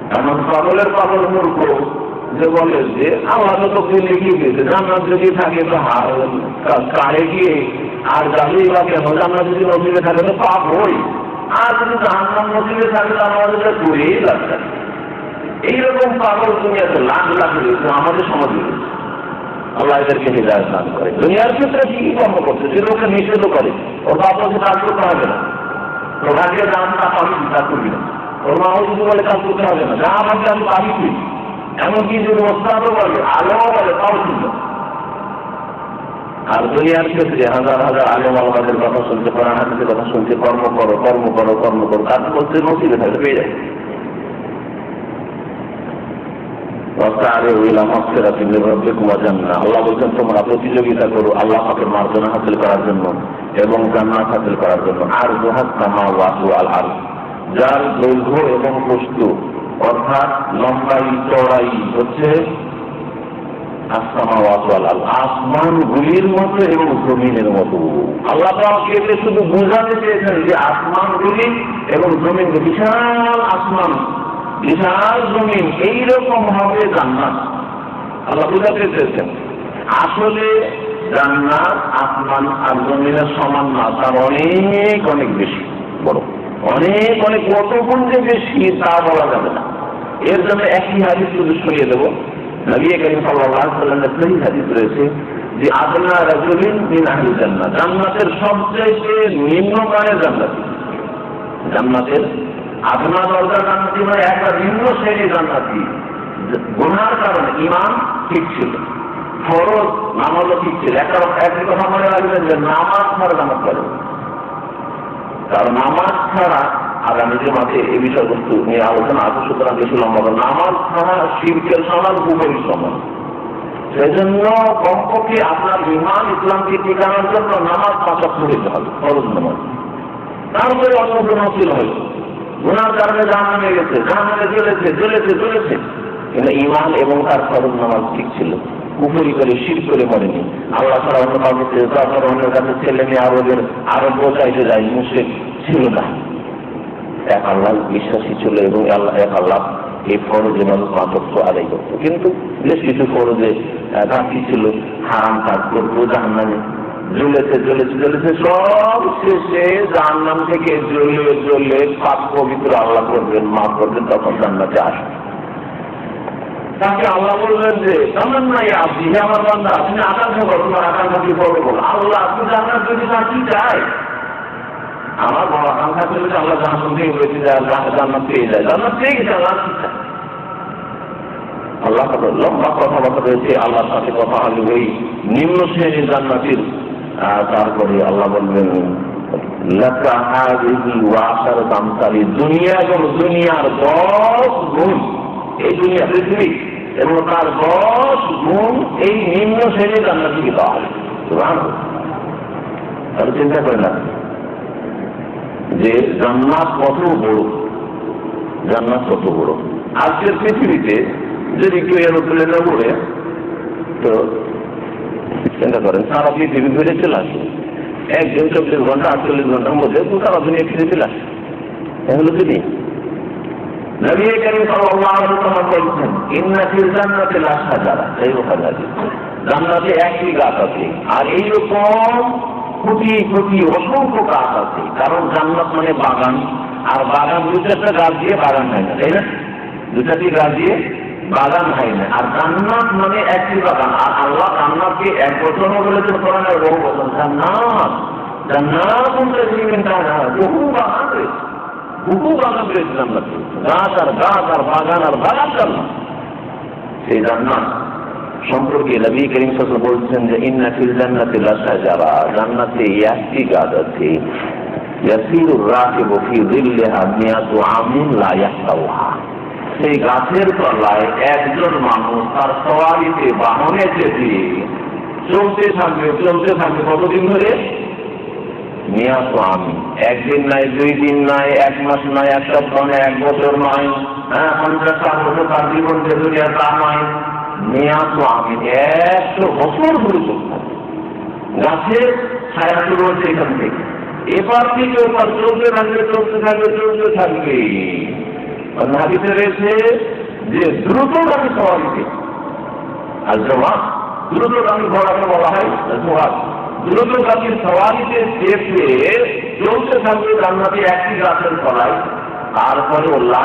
Speaker 1: এমন পাগলের পাগল মূর্খ যে বলে যে আল্লাহ তো লিখে দিয়েছে জান্নাত যদি থাকে তো কারে গিয়ে আর যাবেই বা কেন, জান্নাত যদি নসিবে থাকে তো পাপ হই, আর যদি জাহান্নাম নসিবে থাকে তো আমাদের করেই লাগবে। এইরকম পাগল দুনিয়াতে লাখ লাখ রয়েছে আমাদের সমাজে। আল্লাহ এদেরকে হিদায়াত দান করে। দুনিয়ার ক্ষেত্রে কি কর্ম করছে যে লোকে নিষেধ করে, ওর বাপ বলছে কাজ করতে হবে না, প্রধানকে দাম না পাবি তা করবি না, ওর মা যদি বলে কাজ করতে হবে না, যা আমাকে আমি পাবি তুই, এমনকি যদি ওস্তাদও বলে আলো বলে তাও শুনবে। আর দুনিয়ার ক্ষেত্রে হাজার হাজার আলেম আলমাদের কথা শুনতে, কোরআন হাদিসের কথা শুনতে, কর্ম করো কর্ম করো কর্ম করো, কাজ করতে নসিবে থাকে পেয়ে যায়। আল্লাহ বলছেন তোমরা প্রতিযোগিতা করো আল্লাহ পাকের মার্জনা হাসিল করার জন্য এবং জান্নাত হাসিল করার জন্য। আর যার দৈর্ঘ্য এবং প্রস্থ অর্থাৎ লম্বাই চড়াই হচ্ছে আসমান গুলির মতো এবং জমিনের মতো। আল্লাহ পাক এতে শুধু বোঝাতে চেয়েছেন যে আসমান গুলি এবং জমিন, বিশাল আসমান বিশাল জমিন এইরকম হবে জান্নাত। আল্লাহ বোঝাতে চেয়েছেন আসলে জান্নাত আসমান আর জমিনের সমান না, তার অনেক অনেক বেশি বড়, অনেক অনেক কত গুণ যে বেশি তা বলা যাবে না। এর জন্য একই হাদিস শুধু শুনিয়ে দেবো। নবী করিম সাল্লাল্লাহু আলাইহি ওয়াসাল্লামের সহিহ হাদিস রয়েছে যে আদনা রাজুলিন মিন আহলি জান্নাহ, জান্নাতের সবচেয়ে নিম্ন মানের জান্নাতি, জান্নাতের আদনা দরজা জান্নাতি মানে একটা নিম্ন শ্রেণীর জান্নাতি। গুনার কারণে ঈমান ঠিক ছিল, ফরজ নামাজও ঠিক ছিল। একই কথা মনে রাখবেন যে নামাজ ছাড়া জান্নাত পাবে, কারণ নামাজ ছাড়া আগামী যে মাঠে এই বিষয়বস্তু নিয়ে আলোচনা আছে, সুতরাং বেশি লম্বা নামাজ ছাড়া শিরকের সমান কুফরের সমান। সেই জন্য কমপক্ষে আপনার ঈমান ইসলামকে টিকানোর জন্য নামাজ 5 ওয়াক্ত পড়তে হবে, ফরজ নামাজ। তারপরে অন্য কোনো ছিল হয়েছে গুনার কারণে জাহান্নামে গেছে, জাহান্নামে জ্বলেছে, কিন্তু ঈমান এবং তার ফরজ নামাজ ঠিক ছিল, কুফরি করে শিরক করে মরেনি। আল্লাহ ছাড়া অন্য কাউকে অন্যের কাছে ছেলে মেয়ে আরব চাইতে যায়, মুশরিক ছিল না, এক আল্লাহ বিশ্বাসী ছিল এবং এক আল্লাহ এই ফরজে মানুষ 5 ওয়াক্ত আদায় করতো। কিন্তু বেশ কিছু ফরজে ঘাটতি ছিল, হারাম কাজ করতো, জাহান্নামে জ্বলেছে, সব শেষে জাহান্নাম থেকে জ্বলে পাক পবিত্র আল্লাহ করবেন, মাফ করবেন, তখন জান্নাতে আসবে। তাকে আল্লাহ বলবেন যে তামান্নাই আপনি আমার বান্দা, আপনি আকাঙ্ক্ষা করো, তোমার আকাঙ্ক্ষা কি করবে বলো, আল্লাহ আপনি জান্নাত যদি না কি চাই, আমার বড় আকাঙ্ক্ষা ছিল যে আল্লাহ জাহান্নাম থেকে বেঁচে যায়, জান্নাত পেয়ে যায়, জান্নাত পেয়ে গেছে, আল্লাহ কি চাই। আল্লাহ লম্বা কথাবার্তা রয়েছে আল্লাহর সাথে কথা হলে ওই নিম্ন শ্রেণীর জান্নাতির। তারপরে আল্লাহ বলবেন দুনিয়া এবং দুনিয়ার 10 গুণ, এই দুনিয়া পৃথিবী এবং তার 10 গুণ এই নিম্ন শ্রেণীর জান্নাতিকে দেওয়া হবে। তাহলে চিন্তা করে না যে জান্নাত কত বড়, জান্নাত কত বড়। আজকের পৃথিবীতে যদি কেউ এরোপ্লেনে উড়ে, তো চিন্তা করেন সারা পৃথিবী ঘুরে চলে আসে, একদিন 24 ঘন্টা 48 ঘন্টার মধ্যে সারা দুনিয়া ফিরে চলে আসে। এগুলো যদি নবী করিম সাল্লাল্লাহু আলাইহি ওয়াসাল্লাম বলেছেন ইন্না ফিল জান্নাতি লাশাজারা, এই কথা জান্নাতে একই গাছ আছে, আর এইরকম কোটি কোটি অসংখ্য গাছ আছে। কারণ জান্নাত মানে বাগান, আর বাগান 2-4টা গাছ দিয়ে বাগান হয় না, তাই না? 2-4টি গাছ দিয়ে বাগান হয় না। আর জান্নাত মানে একটি বাগান। আর আল্লাহ জান্নাতকে এক বছরও বলেছেন কোরআনের বহু বছর, জান্নাত বহু বাগান রয়েছে, বহু বাগান রয়েছে জান্নাতে, গাছ আর বাগান আর বাগান জান্নাত। সেই জান্নাত সম্পর্কে নবী করিম সাল্লাল্লাহু আলাইহি ওয়াসাল্লাম বলছেন যে ইন্না ফিল জান্নাতি লাশাজারা, জান্নাতে একটি গাছ আছে, ইয়াসিরুর রাকিবু ফি যিল্লিহা মিয়াতু আমিন লা ইয়াহতাউহা, সেই গাছের তলায় একজন মানুষ তার সওয়ারিতে বাহনে চেপে চলতে থাকবে কতদিন ধরে? মিয়াতু আমিন, একদিন নাই, 2 দিন নাই, 1 মাস নাই, 1 সপ্তাহ নয়, 1 বছর নয়, 50 বছর তার জীবন যে দুনিয়া তা নয়, মিয়াতু আমিন 100 বছর ধরে চলতে থাকবে। গাছের ছায়া শুরু হচ্ছে এখান থেকে, এবার থেকে ওপার চলতে থাকবে। হাদিসে রয়েছে যে দ্রুতগামী সওয়ারিকে, আর জওয়াব দ্রুতগামী ঘোড়াকে বলা হয় জওয়াব। দ্রুতগামী সওয়ারিতে চেপে চলতে থাকবে জান্নাতে একটি গাছের তলায়, তারপরে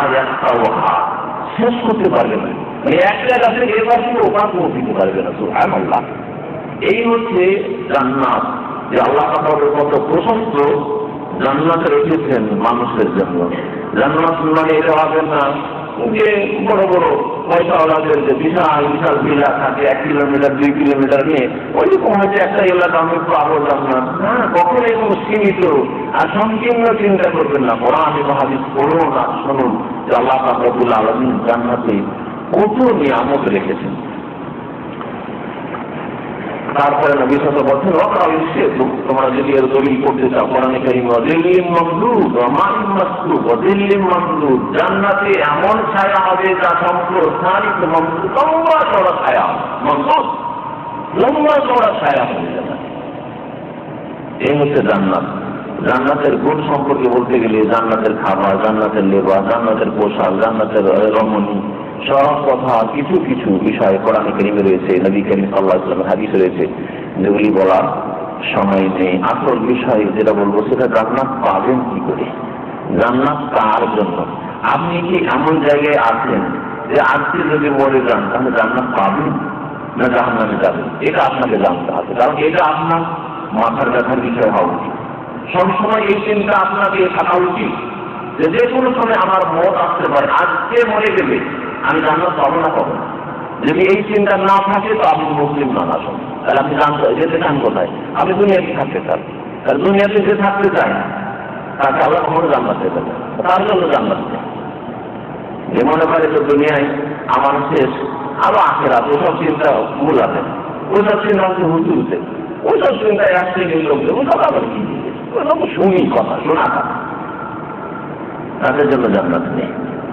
Speaker 1: শেষ করতে পারবে না, এই একটা গাছের এবার ওপার পৌঁছতে পারবে না। সুবহানাল্লাহ। এই হচ্ছে জান্নাত, যে আল্লাহ পাকের কত প্রশস্ত জান্নাতে রেখেছেন মানুষের জন্য। জান্নাত মানে এটা হবে না যে বড় বড় পয়সাওয়ালাদের যে বিশাল বিশাল ভিলা থাকে 1 কিলোমিটার 2 কিলোমিটার নিয়ে, ওইরকম হয়তো একটা এলাকা আমি পাবো জান্নাত। হ্যাঁ, কখনো এরকম সীমিত আর সংকীর্ণ চিন্তা করবেন না। কোরআন এবং হাদিস পড়ুন আর শুনুন যে আল্লাহ পাক রব্বুল আলামিন জান্নাতে কত নিয়ামত রেখেছেন। তারপরে নবী সাল্লাল্লাহু আলাইহি ওয়াসাল্লাম বলছেন, তোমরা যদি এর দলিল করতে চাও কোরআনে কারীম ওয়াদিল্লিম মামদুদ ওয়া মা'ইন মাসকুব ওয়াদিল্লিম মামদুদ, জান্নাতে এমন ছায়া হবে যা সম্প্রসারিত মামদুদ, লম্বা চওড়া ছায়া, মামদুদ লম্বা চওড়া ছায়া হবে। এই হচ্ছে জান্নাত। জান্নাতের গুণ সম্পর্কে বলতে গেলে জান্নাতের খাবার, জান্নাতের লেবাস, জান্নাতের পোশাক, জান্নাতের রমণী, সব কথা কিছু কিছু বিষয় কোরআনে কারীমে রয়েছে, নবী করিম সাল্লাল্লাহু আলাইহি ওয়াসাল্লামের হাদিসে রয়েছে, যেগুলি বলার সময় নেই। আসল বিষয় যেটা বলবো সেটা জান্নাত পাবেন কি করে, জান্নাত কার জন্য। আপনি কি এমন জায়গায় আছেন যে আজকে যদি মরে যান তাহলে জান্নাত পাবেন না জাহান্নামে যাবেন? এটা আপনাকে জানতে হবে, কারণ এটা আপনার মাথার ব্যথার বিষয় হওয়া উচিত। সবসময় এই চিন্তা আপনাকে থাকা উচিত যে যে কোনো সময় আমার মত আসতে পারে, আজকে মরে গেলে আমি জান্নাত পাবো না পাবো না। যদি এই চিন্তা না থাকে তো আপনি মুসলিম না আসুন, তাহলে আপনি যেতে চান কোথায়? আপনি দুনিয়াতে থাকতে চান, তাহলে দুনিয়াতে যে থাকতে চান তাকে আল্লাহ কখনো জান্নাত দেবে না, তার জন্য জান্নাত দেয়। যে মনে করে তো দুনিয়ায় আমার শেষ, আরো আখেরাত, ওসব চিন্তা ভুল আছে, ওসব চিন্তা হচ্ছে হুজুরতে, ওসব চিন্তায় আসছে লোকদের, ওসব আবার কি শুনি কথা, শোনা কথা, তাদের জন্য জান্নাত নেই।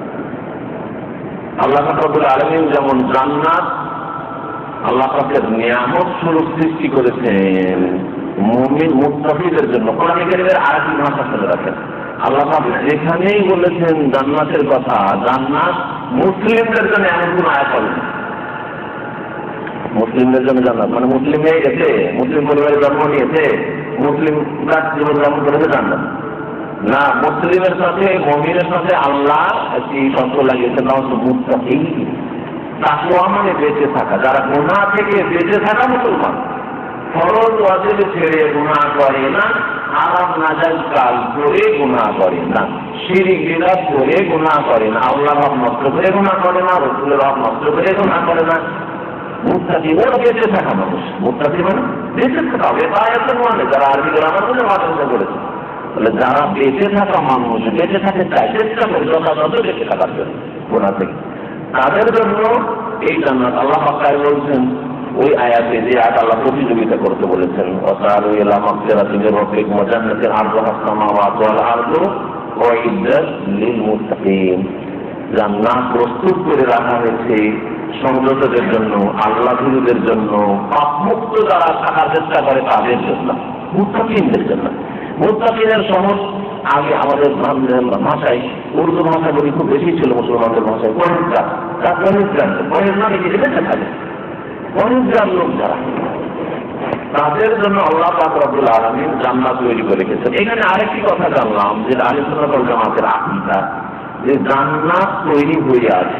Speaker 1: আল্লাহ রাব্বুল আলামিন যেমন জান্নাত আল্লাহ পাকের নিয়ামত স্বরূপ সৃষ্টি করেছেন মুমিন মুত্তাকিদের জন্য। কোরআনে কারীমের আরেকটি ভাষা শুনে রাখেন, আল্লাহ পাক যেখানেই বলেছেন জান্নাতের কথা, জান্নাত মুসলিমদের জন্য এমন কোন আয়াত পাবেন না। মুসলিমদের জন্য জান্নাত মানে মুসলিম হয়ে গেছে, মুসলিম পরিবারে জন্ম নিয়েছে, মুসলিম জীবন যাপন করেছে, জান্নাত না। মুসলিমের সাথে মুমিনের সাথে আল্লাহ একটি শব্দ লাগিয়েছে, নাম হচ্ছে মুত্তাকি। তাকওয়া মানে বেঁচে থাকা, যারা গুনাহ থেকে বেঁচে থাকা মুসলমান, ফরজ ওয়াজিব ছেড়ে গুনাহ করে না, হারাম নাজায়েজ কাজ করে গুনাহ করে না, শিরক বিদআত করে গুনাহ করে না, আল্লাহর হক নষ্ট করে গুনাহ করে না, রাসূলের হক নষ্ট করে গুনাহ করে না। মুত্তাকি ওরা বেঁচে থাকা মানুষ। মুত্তাকি মানে বেঁচে থাকা, বেতায়াতুন মানে যারা আরবি গ্রামার বলে মাদ্রাসা করেছে, তাহলে যারা বেঁচে থাকা মানুষ, বেঁচে থাকে চাই, চেষ্টা করে যথাযথ বেঁচে থাকার জন্য গুনাহ থেকে, তাদের জন্য এই জান্নাত। আল্লাহ পাক বলছেন ওই আয়াতে, যে আয়াত আল্লাহ প্রতিযোগিতা করতে বলেছেন, ওয়াসারু ইলা মাগফিরাতিন মির রাব্বিকুম ওয়া জান্নাতিন আরদুহা আস-সামাওয়াতু ওয়াল আরদু উইদ্দাত লিল মুত্তাকিন। জান্নাত প্রস্তুত করে রাখা হয়েছে সংযতদের জন্য, আল্লাহ ভীরুদের জন্য, পাপমুক্ত যারা থাকার চেষ্টা করে তাদের জন্য, মুত্তাকিনদের জন্য। মুত্তাকিনের সহজ আগে আমাদের ভাষায়, উর্দু ভাষা বলি খুব বেশি ছিল মুসলমানদের ভাষায়, পরিত্রাণ মানে কি বেঁচে থাকে, পরিত্রাণ লোক যারা, তাদের জন্য আল্লাহ পাক রব্বুল আলামিন জান্নাত তৈরি করে রেখেছেন। এখানে আরেকটি কথা জানলাম, যেটা আহলে সুন্নাত ওয়াল জামাতের আকীদা, যে জান্নাত তৈরি হয়ে আছে।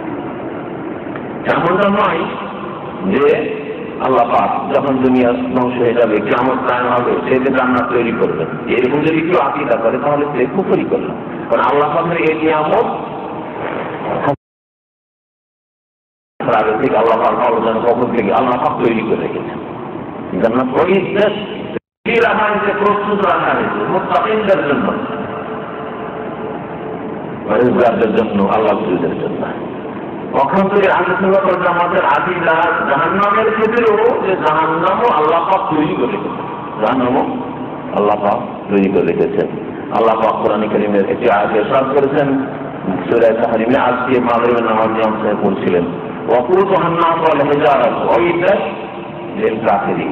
Speaker 1: এমনটা নয় যে আল্লাহ পাক যখন দুনিয়া ধ্বংস হয়ে যাবে, কিয়ামত কায়েম হবে, সে যে জান্নাত তৈরি করবেন, এরকম যদি কেউ আকীদা করে তাহলে সে কুফরি করলো। কারণ আল্লাহ পাকের এই নিয়ামত আগে থেকে আল্লাহ পাক কখন থেকে আল্লাহ পাক তৈরি করে রেখেছেন। জান্নাত প্রস্তুত রাখা হয়েছে মুত্তাকিনদের জন্য, পরহেজগারদের জন্য, আল্লাহ ভীরুদের জন্য। কখন থেকে আহলে সুন্নাত ওয়াল জামাতের আকীদা জাহান্নামের ক্ষেত্রেও, যে জাহান্নামও আল্লাহ পাক তৈরি করে রেখেছেন, জাহান্নামও আল্লাহ পাক তৈরি করে রেখেছেন। আল্লাহ পাক কোরআনে কারীমের একটি আয়াতে ইরশাদ করেছেন, সূরা তাহরিমে, আজকে মাগরিবের নামাজে আমরা পড়ছিলেন, ওয়াকুদুহা আন-নাস ওয়াল হিজারাতু উইদ্দাত লিল কাফিরিন।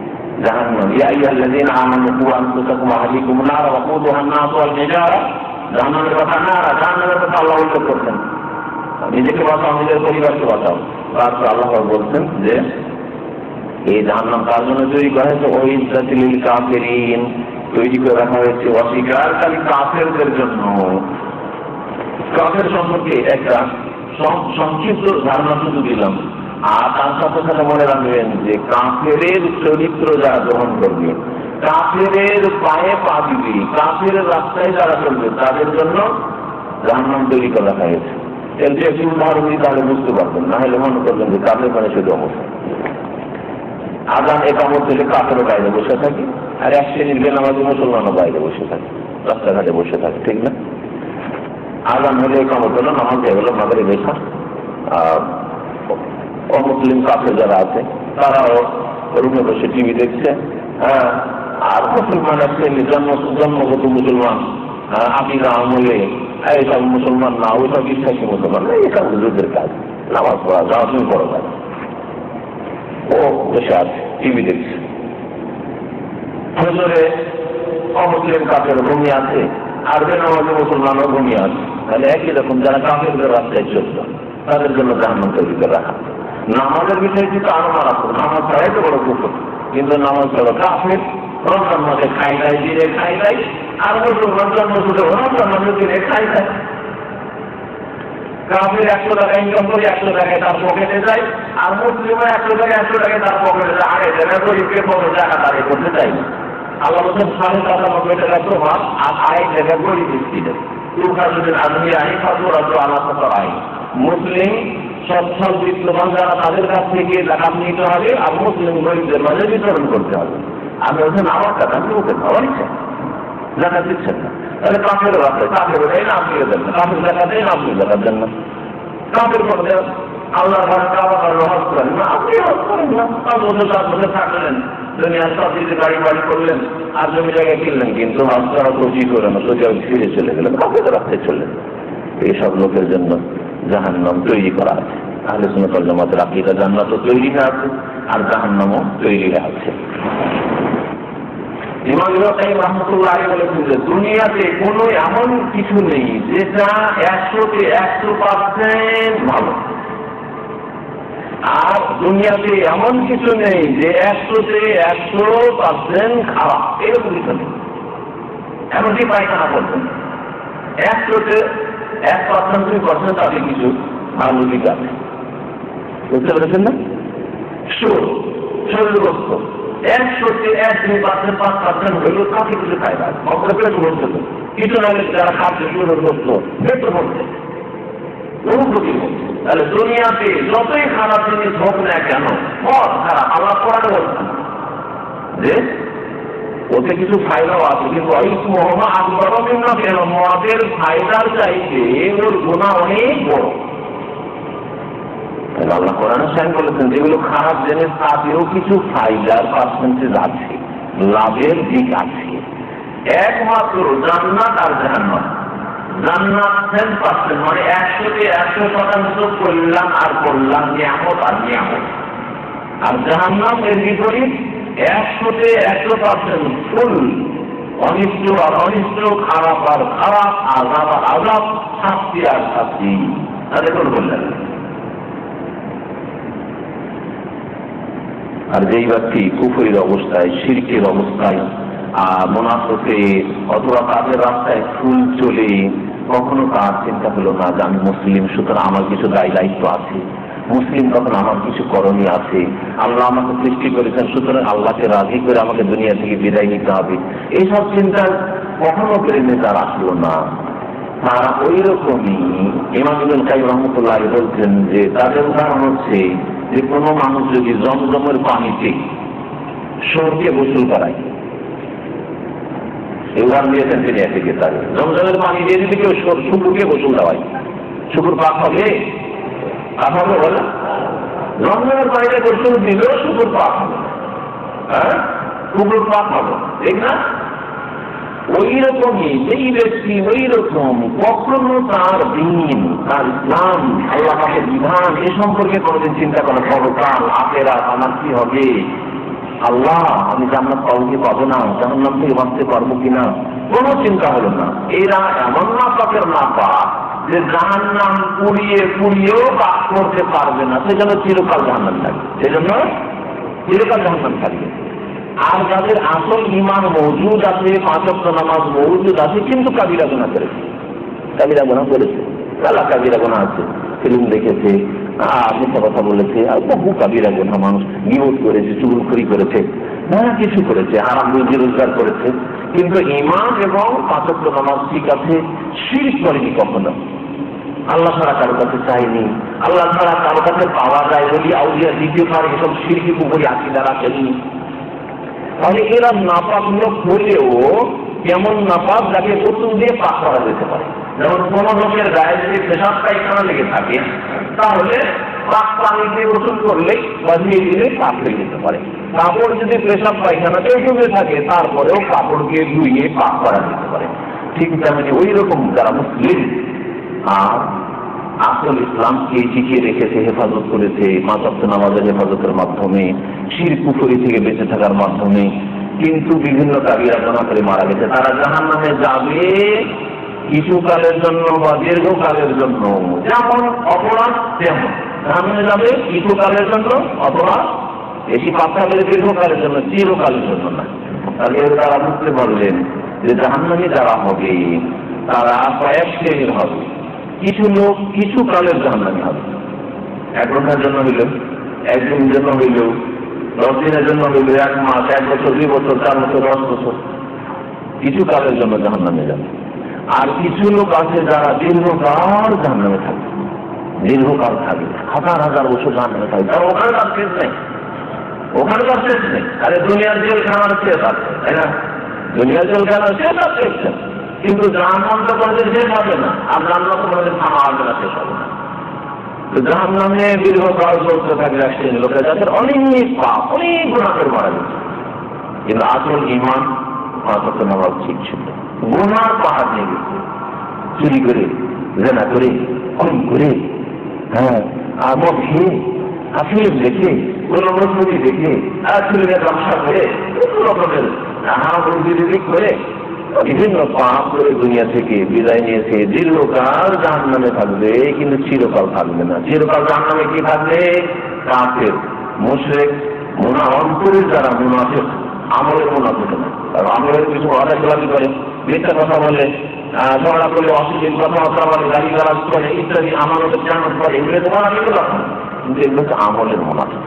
Speaker 1: জাহান্নাম, ইয়া আইয়ুহাল্লাযীনা আমানু কু আনফুসাকুম ওয়া আহলিকুম নারা ওয়াকুদুহা আন-নাস ওয়াল হিজারা জাহান্নামের কথা না, জাহান্নামের কথা আল্লাহ উল্লেখ করছেন। নিজেকে বাঁচাও, নিজের পরিবারকে বাঁচাও। তারপর আল্লাহ বলছেন যে এই জাহান্নাম তার জন্য তৈরি করা হয়েছে, ওই জাতিল কাফিরিন, তৈরি করে রাখা হয়েছে অস্বীকারী কাফেরদের জন্য। কাফের সম্পর্কে একটা সংক্ষিপ্ত ধারণা শুধু দিলাম, আর তার সাথে সাথে মনে রাখবেন যে কাফেরের চরিত্র যারা গ্রহণ করবে, কাফেরের পায়ে পা দিবে, কাফের রাস্তায় যারা চলবে, তাদের জন্য জাহান্নাম তৈরি করে রাখা হয়েছে। এর যে একটি উদাহরণ দিই তাহলে বুঝতে পারবেন, না হলে মনে করবেন যে কাফের মানে শুধু অবস্থা। আজান একামত হলে কাফেরও বাইরে বসে থাকি, আর এক শ্রেণীর বেনামাজি মুসলমানও বাইরে বসে থাকে, রাস্তাঘাটে বসে থাকে, ঠিক না? আজান হলে একামত হলো, নামাজ হয়ে গেল, মাগরিব এশা। অমুসলিম কাফের যারা আছে তারাও রুমে বসে টিভি দেখছে। হ্যাঁ, আর মুসলমান এক শ্রেণীর জন্মগত মুসলমান, আকিদা আমলে এইসব মুসলমান না, ওইসব বিশ্বাসী মুসলমান না, এইসব হুজুরদের কাজ, নামাজ পড়া, যাওয়া তুমি করো না, ও বসে আছে টিভি দেখছে। ফজরে অমুসলিম কাফের ঘুমিয়ে আছে, আর বেনামাজি মুসলমানও ঘুমিয়ে আছে। তাহলে একই রকম যারা কাফেরদের রাস্তায় চলত তাদের জন্য জাহান্নাম তৈরি করে রাখা। নামাজের বিষয়টি তো আরো মারাত্মক, নামাজ ছাড়াই তো বড় কুফর, কিন্তু নামাজ ছাড়া কাফের রমজান মাসে খাই দেয়, দিনে খাই দেয়, আর মুসলমান জন্ম শুধু রমজান মাসে দিনে খাই দেয়। কাফের 100 টাকা ইনকাম করে 100 টাকায় তার পকেটে যায়, আর মুসলিমের 100 টাকায় তার পকেটে যায়। আগে দেবে গরিবকে কোনো টাকা দাঁড়িয়ে করতে চাই না। আল্লাহ বলছেন 97 টাকা প্রভাব, আর আয় দেবে গরিব স্ত্রীদের। মুসলিম সচ্ছল বিত্তবান যারা, তাদের কাছ থেকে জাকাত নিতে হবে, আর মুসলিম গরিবদের মাঝে বিতরণ করতে হবে। আমি বলছেন আমার টাকা আপনি ওকে খাওয়ার ইচ্ছা জাকাত দিচ্ছেন না, তাহলে কাফেরও আছে, কাফেরও দেয় না, আপনিও দেন না, কাফের জাকাত দেয় না, আপনিও জাকাত দেন না। কাফের মধ্যে আল্লাহ হজ করেন না, আপনি হজ করেন না, 5 বছর 7 বছর থাকলেন, দুনিয়ার সব কিছু গাড়ি বাড়ি করলেন, আর জমি জায়গায় কিনলেন, কিন্তু হজ করা খুশি করে না, সোজা ফিরে চলে গেলেন, কাফের রাস্তায় চললেন। এইসব লোকের জন্য জাহান্নাম তৈরি করা আছে। আহলে সুন্নাত ওয়াল জামাতের আকীদা জান্নাতও তৈরি আছে, আর জাহান্নামও তৈরি আছে। ইমাম ইবনে কাইয়্যিম রাহমাতুল্লাহ আলাইহি বলেছেন যে দুনিয়াতে কোনো এমন কিছু নেই যেটা 100-তে 100% ভালো, আর দুনিয়াতে এমন কিছু নেই যে 100-তে 100% খারাপ, এরকম কিছু নেই। এমনকি পায়খানা করবেন 100-তে 1% 2% তাতে কিছু ভালো দিক আছে, বুঝতে পেরেছেন না? শরীরগ্রস্ত 100-তে 1-2% 5% হইলেও কাছে কিছু খায় না, পেট ভরতে, কিছু না হলে যারা খাচ্ছে শরীরগ্রস্ত পেট ভরতে, তাহলে দুনিয়াতে যতই খারাপ জিনিস হোক না কেন, মদ খারাপ, আল্লাহ কোরআনে বলছেন যে ওতে কিছু ফায়দাও আছে, কিন্তু মদের ফায়দার চাইতে ওর গুনাহ অনেক বড়। আল্লাহ কোরআনে সাইন বলেছেন যেগুলো খারাপ জিনিস তাদেরও কিছু ফায়দার পার্সেন্টেজ আছে, লাভের দিক আছে। একমাত্র জান্নাত আর জাহান্নাম, জান্নাত 10% মানে 100-তে 100% কল্যাণ আর কল্যাণ, নিয়ামত আর নিয়ামত, আর জাহান্নাম এর বিপরীত 100-তে 100% ফুল অনিষ্ট আর অনিষ্ট, খারাপ আর খারাপ, আযাব আর আযাব, শাস্তি আর শাস্তি, তাদের কোন কল্যাণ। আর যেই ব্যক্তি কুফরির অবস্থায়, শিরকের অবস্থায়, মুনাফিকে অথবা তাদের রাস্তায় ফুল চলে, কখনো তার চিন্তা হলো না যে আমি মুসলিম, সুতরাং আমার কিছু দায়িত্ব আছে, মুসলিম তখন আমার কিছু করণীয় আছে, আল্লাহ আমাকে সৃষ্টি করেছেন, সুতরাং আল্লাহকে রাজি করে আমাকে দুনিয়া থেকে বিদায় নিতে হবে, এইসব চিন্তা কখনো প্রেমে তার আসলো না। তারা ওই রকমই ইমাম ইবনে কাইয়্যিম রাহমাতুল্লাহ আলাইহি বলছেন যে তাদের উদাহরণ হচ্ছে যে কোনো মানুষ যদি জমজমের পানিতে শুয়োরকে গোসল করায়, এই উদাহরণ দিয়েছেন তিনি থেকে, তার জমজমের পানি দিয়ে যদি কেউ শুকুরকে গোসল দেওয়ায়, শুকুর পাক হবে? পাক হবে বলে? জমজমের পানিতে গোসল দিলেও শুকুর পাক হবে, হ্যাঁ, শুকুর পাক হবে, ঠিক না? ওই রকমই যেই ব্যক্তি ওই রকম কখনো তার দিন, তার ইসলাম, আল্লাহ পাকের বিধান এ সম্পর্কে কোনোদিন চিন্তা করে পরকাল, আখিরাত, আমার কি হবে, আল্লাহ আমি জান্নাত পাবো কি পাবো না, জাহান্নাম থেকে বাঁচতে পারবো কিনা, কোনো চিন্তা হলো না। এরা এমন নাপাকের নাপাক যে জাহান্নাম পুড়িয়ে পুড়িয়েও পাক করতে পারবে না, সেজন্য চিরকাল জাহান্নাম থাকবে, সেজন্য চিরকাল জাহান্নাম থাকবে। আর যাদের আসল ঈমান মওজুদ আছে, 5 ওয়াক্ত নামাজ মওজুদ আছে, কিন্তু কাবিরা গুনাহ করেছে, কাবিরা গুনাহ করেছে, কালা কাবিরা গুনাহ আছে, ফিল্ম দেখেছে, মিথ্যা কথা বলেছে, আর বহু কাবিরা গুনাহ, মানুষ গীবত করেছে, চুগলখড়ি করেছে, নানা কিছু করেছে, হারাম রুজি রোজগার করেছে, কিন্তু ঈমান এবং 5 ওয়াক্ত নামাজ ঠিক আছে, শিরক করেনি কখনো। আল্লাহ ছাড়া কারো কাছে চাইনি, আল্লাহ ছাড়া কারো কাছে পাওয়া যায় বলি আউলিয়া দিতে পারে, এসব শিরকি কুফরি আকীদা রাখেনি। তাহলে এরা নাপাক লোক হলেও কেমন নাপাক যাকে গোসল দিয়ে পাক করা যেতে পারে। যেমন কোন লোকের গায়ে যদি পেশাব পায়খানা লেগে থাকে, তাহলে পাক পানি দিয়ে গোসল করলে বা ধুয়ে দিলে পাক হয়ে যেতে পারে। কাপড় যদি পেশাব পায়খানাতেও ডুবে থাকে, তারপরেও কাপড়কে ধুয়ে পাক করা যেতে পারে। ঠিক তেমনি ওই রকম যারা মুসলিম আর আসল ইসলামকে টিকিয়ে রেখেছে, হেফাজত করেছে, 5 ওয়াক্ত নামাজের হেফাজতের মাধ্যমে, শিরক কুফরি থেকে বেঁচে থাকার মাধ্যমে, কিন্তু বিভিন্ন কাবিরা গুনাহ করে মারা গেছে, তারা জাহান্নামে যাবে কিছুকালের জন্য বা দীর্ঘকালের জন্য। যেমন অপরাধ তেমন জাহান্নামে যাবে কিছুকালের জন্য, অথবা বেশি পাপ থাকলে দীর্ঘকালের জন্য, চিরকালের জন্য না। তাহলে তারা বুঝতে পারলেন যে জাহান্নামে যারা হবে তারা কয়েক শ্রেণীর হবে। কিছু লোক কিছু কালের জাহান্নামী হবে, 1 ঘন্টার জন্য হইল, 1 দিনের জন্য হইল, 10 দিনের জন্য হইল, 1 মাস, 1 বছর, 2 বছর, 4 বছর, 10 বছর, কিছু কালের জন্য জাহান্নামে যাবে। আর কিছু লোক আছে যারা দীর্ঘকাল জাহান্নামে থাকবে, দীর্ঘকাল থাকবে, হাজার হাজার বছর জাহান্নামে থাকবে, কারণ ওখানকার শেষ নেই, ওখানকার শেষ নেই। আরে দুনিয়ার জেলখানার শেষ আছে, তাই না? দুনিয়ার জেলখানার শেষ আছে, কিন্তু জাহান্নাম তো কোনোদিন শেষ হবে না, আর জান্নাত তো কোনোদিন থামা হবে না, শেষ হবে না। জাহান্নামে দীর্ঘকাল চলতে থাকবে এক শ্রেণীর লোকের, যাদের অনেক পাপ, অনেক গুনাহ করে মারা গেছে, কিন্তু আসল ঈমান 5 ওয়াক্ত নামাজ ঠিক ছিল। গুনার পাহাড় নিয়ে গেছে, চুরি করে, জেনা করে, খুন করে, আর মদ খেয়ে, ফিল্ম দেখে, মুভি দেখে, চুরির ব্যবসা করে, বিভিন্ন রকমের হারাম রুজি করে বিভিন্ন পাপ করে দুনিয়া থেকে বিদায় নিয়েছে, দীর্ঘকাল জাহান্নামে থাকবে, কিন্তু চিরকাল থাকবে না। চিরকাল জাহান্নামে কি থাকবে? কাফের, মুশরিক, অন্তরের যারা মুনাফিক, আমলের মুনাফিক না, আমলের কিছু অনেকগুলি করে, মিথ্যা কথা বলে, ঝগড়া করলে, অশ্লীল কথাবার্তা বলে, গালিগালাজ করে, ইত্যাদি আমানতের খেয়ানত করে, এগুলো তো মুনাফিক লক্ষণ, কিন্তু এগুলো তো আমলের মুনাফিক।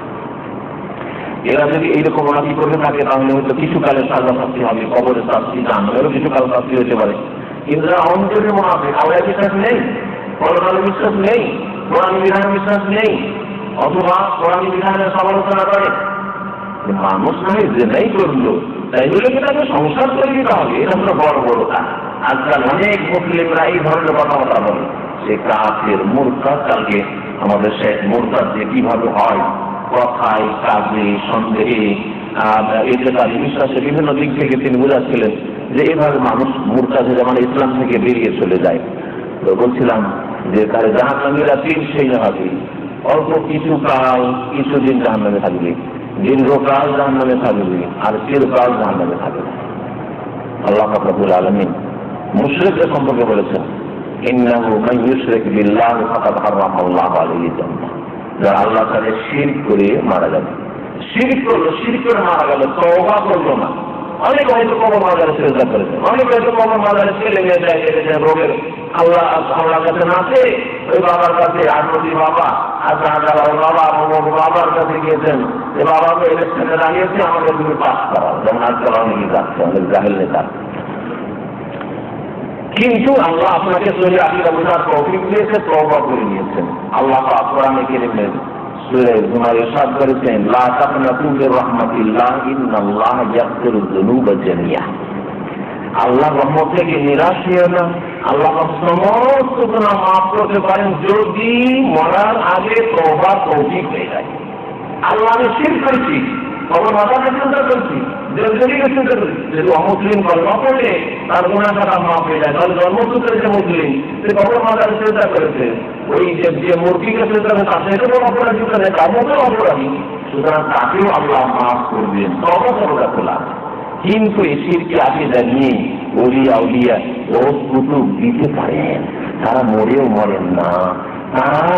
Speaker 1: এরা যদি এইরকম মুনাফিক করে থাকে, তাহলে হয়তো কিছুকালের সাজা শাস্তি হবে, কবরের শাস্তি, জাহান্নামেরও কিছুকাল শাস্তি হতে পারে। কিন্তু যারা অন্তরের মুনাফিক, আল্লাহ বিশ্বাস নেই, পরকালে বিশ্বাস নেই, কোরআন বিধানে বিশ্বাস নেই, অথবা কোরআন বিধানের সমালোচনা করে, মানুষ নয় যে নাই করলো, তাই বলে কি তাকে সংসার করে দিতে হবে? এটা হলো বড় বড় কাজ। আজকাল অনেক মুসলিমরা এই ধরনের কথাবার্তা বলে, সে কাফের, মুরতাদ। কালকে আমাদের শেখ মুরতাদ যে কিভাবে হয়, কথায়, কাজে, সন্দেহে, এতে কাজে, বিশ্বাসে, বিভিন্ন দিক থেকে তিনি বুঝাচ্ছিলেন যে এভাবে মানুষ মুরতাদ হয়ে মানে ইসলাম থেকে বেরিয়ে চলে যায়। তো বলছিলাম যে তার জাহান্নামীরা 3 শ্রেণী হবে, অল্প কিছু কাল, কিছুদিন জাহান্নামে থাকবে, দীর্ঘকাল জাহান্নামে থাকবে, আর চিরকাল জাহান্নামে থাকবে। আল্লাহ পাক রব্বুল আলামিন মুশরিকদের সম্পর্কে বলেছেন, ইন্নাহু মান ইউশরিক বিল্লাহি ফাকাদ হারামাল্লাহু আলাইহিল জান্নাহ। যারা আল্লাহর সাথে শিরক করে মারা যাবে, শিরক করলো, শিরক করে মারা গেল, তওবা করলো না। অনেক হয়তো কবর মাজারে সিজদা করেছে, অনেক হয়তো কবর মাজারে ছেলে মেয়ে দেয় রোগের আল্লাহর কাছে না আছে, ওই বাবার কাছে, আর নদী বাবা, আর বাবার কাছে গিয়েছেন, যে বাবা তো ইলেকশনে দাঁড়িয়েছে, আমাকে তুমি পাস করাও, যেমন আজকাল অনেকে যাচ্ছে, অনেক জাহেল নেতা। কিন্তু আল্লাহ আপনাকে সহি আকীদা বোঝার তৌফিক দিয়েছে, তওবা করে নিয়েছেন। আল্লাহ পাক কোরআনে কারীমে সূরা জুমার ইরশাদ করেছেন, লা তাকনাতু মির রাহমাতিল্লাহ ইন্নাল্লাহা ইয়াগফিরুয যুনুবা জামিআ। আল্লাহর রহমত থেকে নিরাশ হইও না, আল্লাহ সমস্ত গুনাহ মাফ করতে পারেন যদি মরার আগে তওবার তৌফিক হয়ে যায়। আল্লাহ আমি শিরক করেছি, কবর মাজারে চিন্তা করছি, জেলজেলিকে চিন্তা করছি, যদি অমুসলিম কলমা পড়লে তার গুনাহ খাতা মাফ হয়ে যায়, তাহলে জন্মসূত্রে যে মুসলিম, সে কবর মাজারে চিন্তা করেছে, ওই যে মূর্তিকে চিন্তা করে তার সাথে কোনো অপরাধী করে, তার মতো অপরাধী, সুতরাং তাকেও আল্লাহ মাফ করবেন, তওবা খোলা। কিন্তু এই শিরকি আকীদা নিয়ে ওলিয়া উলিয়া ও কুতুব দিতে পারেন, তারা মরেও মরেন না। তারা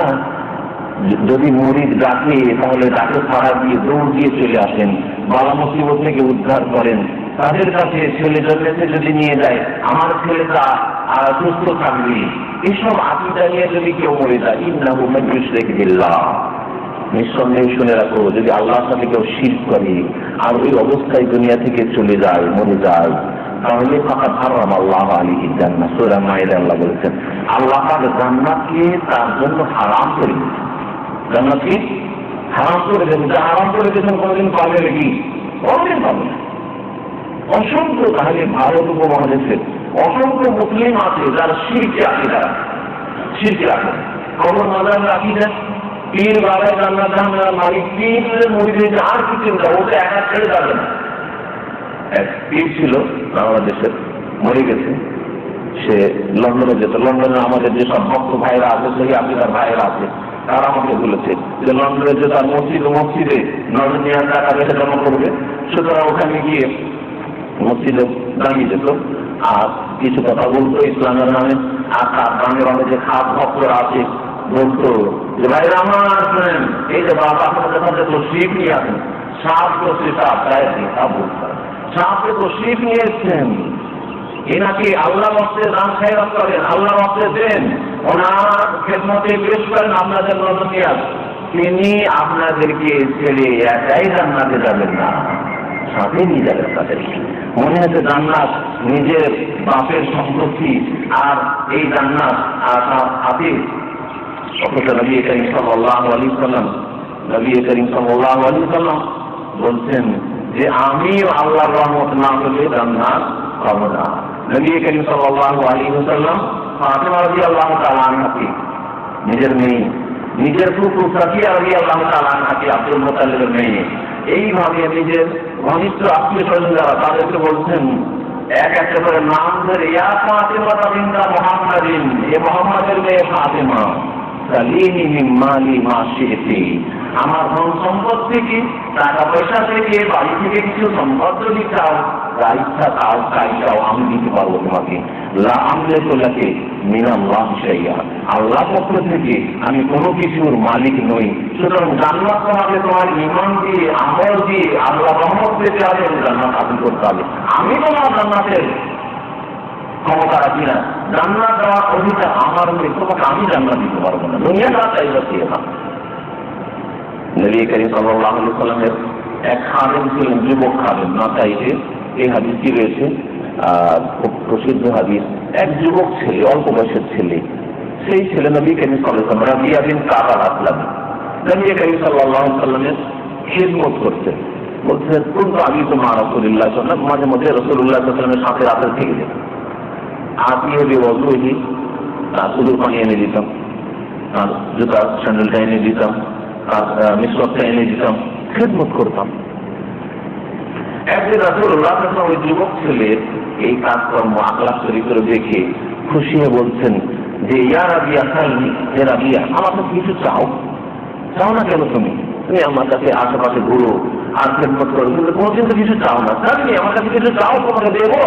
Speaker 1: যদি মরিদ ডাকে তাহলে ডাকে সাড়া দিয়ে দৌড় দিয়ে চলে আসেন, বালা মুসিবত থেকে উদ্ধার করেন। তাদের কাছে ছেলে জন্মেছে যদি নিয়ে যায়, আমার ছেলেটা সুস্থ থাকবে, এসব আকীদা নিয়ে যদি কেউ মরে যায়, ইন্নাহু মান ইউশরিক বিল্লাহ, নিঃসন্দেহে শুনে রাখো, যদি আল্লাহর সাথে কেউ শিরক করে আর ওই অবস্থায় দুনিয়া থেকে চলে যায়, মরে যায়, তাহলে ফাকাদ হারাম আল্লাহু আলাইহি জান্নাহ। সূরা মায়েদা আল্লাহ বলেছেন, আল্লাহ পাক জান্নাতকে তার জন্য হারাম করে দিয়েছেন। জান্নাতকে হারাম করে দিয়েছেন। যা হারাম করে দিয়েছেন কোনদিন পাবে নাকি? কোনদিন পাবে না। অসংখ্য, তাহলে ভারত উপমহাদেশের অসংখ্য মুসলিম আছে যারা শিরকে আকীদা রাখে, শিরকে রাখে, কবর মাজার আকীদা, পীর বাবা জান্নাত জাহান্নামের মালিক, পীরের মুরিদ আর কি চিন্তা, ওটা একা ছেড়ে যাবে না। এক পীর ছিল বাংলাদেশের, মরে গেছে, সে লন্ডনে যেত। লন্ডনে আমাদের যেসব ভক্ত ভাইরা আছে, সেই আকিদার ভাইরা আছে, তারা আমাকে বলেছে যে লন্ডনে যে তার মসজিদে নজর নেওয়ার টাকা বেশি জমা করবে, সুতরাং ওখানে গিয়ে মসজিদে দাঁড়িয়ে যেত আর কিছু কথা বলতো ইসলামের নামে। আর তার গ্রামের অনেকে খাস ভক্তরা আছে, বলতো যে ভাইরা আমার শুনেন, এই যে বাবা আপনাদের কাছে তো শিখ নিয়ে আসেন, সাপ করছে, সাপ গায়ে সাপে তো শিখ নিয়ে এসছেন, এনাকে আল্লাহ রাস্তে দান খায়রাত করেন, আল্লাহ রাস্তে দেন, ওনার খেদমতে পেশ করেন, আপনাদের নজর নিয়ে আসেন, তিনি আপনাদেরকে ছেড়ে একাই জান্নাতে যাবেন না, সাথে নিয়ে যাবেন তাদেরকে। মনে হচ্ছে জান্নাত নিজের বাপের সম্পত্তি, আর এই জান্নাত আর তার হাতে। অথচ নবী করিম সাল্লাল্লাহু আলাইহি ওয়াসাল্লাম, নবী করিম সাল্লাল্লাহু আলাইহি ওয়াসাল্লাম বলছেন যে আমি আল্লাহর রহমত না হলে জান্নাত পাবো না। নবী করিম সাল্লাল্লাহু আলাইহি ওয়াসাল্লাম ফাতিমা রাদিয়াল্লাহু তাআলা আনহাকে, নিজের মেয়ে, নিজের ফুফু সাফিয়া রাদিয়াল্লাহু তাআলা আনহাকে, আব্দুল মুত্তালিবের মেয়ে, এইভাবে নিজের ঘনিষ্ঠ আত্মীয় স্বজন যারা, তাদেরকে বলছেন এক একটা করে নাম ধরে, ইয়া ফাতিমা বিনতে মুহাম্মাদিন, এ মুহাম্মাদের মেয়ে ফাতিমা, সালিনি মিন মালি মা শি'তি, আমার ধন সম্পদ থেকে, টাকা পয়সা থেকে, বাড়ি থেকে কিছু সম্পদ যদি চাও, যা ইচ্ছা তাও তাই চাও, আমি দিতে পারবো তোমাকে। লা আমলিকু লাকি মিনাল্লাহি শাইআ, আল্লাহর পক্ষ থেকে আমি কোনো কিছুর মালিক নই। সুতরাং জান্নাত তোমাকে তোমার ঈমান দিয়ে, আমল দিয়ে, আল্লাহর রহমত পেতে হবে, জান্নাত হাসিল করতে হবে। আমি তোমার জান্নাতের ক্ষমতা রাখি না, জান্নাত দেওয়ার অধিকার আমার নেই, তোমাকে আমি জান্নাত দিতে পারবো না, দুনিয়া না চাইবা কি না। নবী করিম সাল্লাল্লাহু আলাইহি ওয়াসাল্লামের এক খাদেম ছিলেন, যুবক খাদেম, নাসাইতে এই হাদিসটি রয়েছে, খুব প্রসিদ্ধ হাদিস। এক যুবক ছেলে, অল্প বয়সের ছেলে, সেই ছেলে নবী করিম সাল্লাল্লাহু আলাইহি ওয়াসাল্লাম রাবিয়া বিন কাব আল-আসলামী, নবী করিম সাল্লাল্লাহু আলাইহি ওয়াসাল্লামের খিদমত করতেন। বলছেন কুনতু আবিতু মা রাসূলিল্লাহ সাল্লাল্লাহু আলাইহি ওয়াসাল্লাম, মাঝে মধ্যে রাসূলুল্লাহ সাল্লাল্লাহু আলাইহি ওয়াসাল্লামের সাথে রাতে থেকে যেতাম। আতিয়ে বিওযুহি, শুধু পানি এনে দিতাম, আর জুতা স্যান্ডেলটা এনে দিতাম, আর মিসওয়াকটা এনে দিতাম, খিদমত করতাম। একদিন রাসূলুল্লাহ সাল্লাল্লাহু আলাইহি ওয়াসাল্লাম ওই যুবক ছেলের এই কাজকর্ম, আখলাক চরিত্র দেখে খুশি হয়ে বলছেন যে ইয়া রাবিয়া সালনি, হে রাবিয়া, আমার কাছে কিছু চাও। চাও না কেন? তুমি তুমি আমার কাছে আশেপাশে ঘুরো আর খিদমত করো, কিন্তু কোনোদিন তো কিছু চাও না। তুমি আমার কাছে কিছু চাও, তোমাকে দেবো।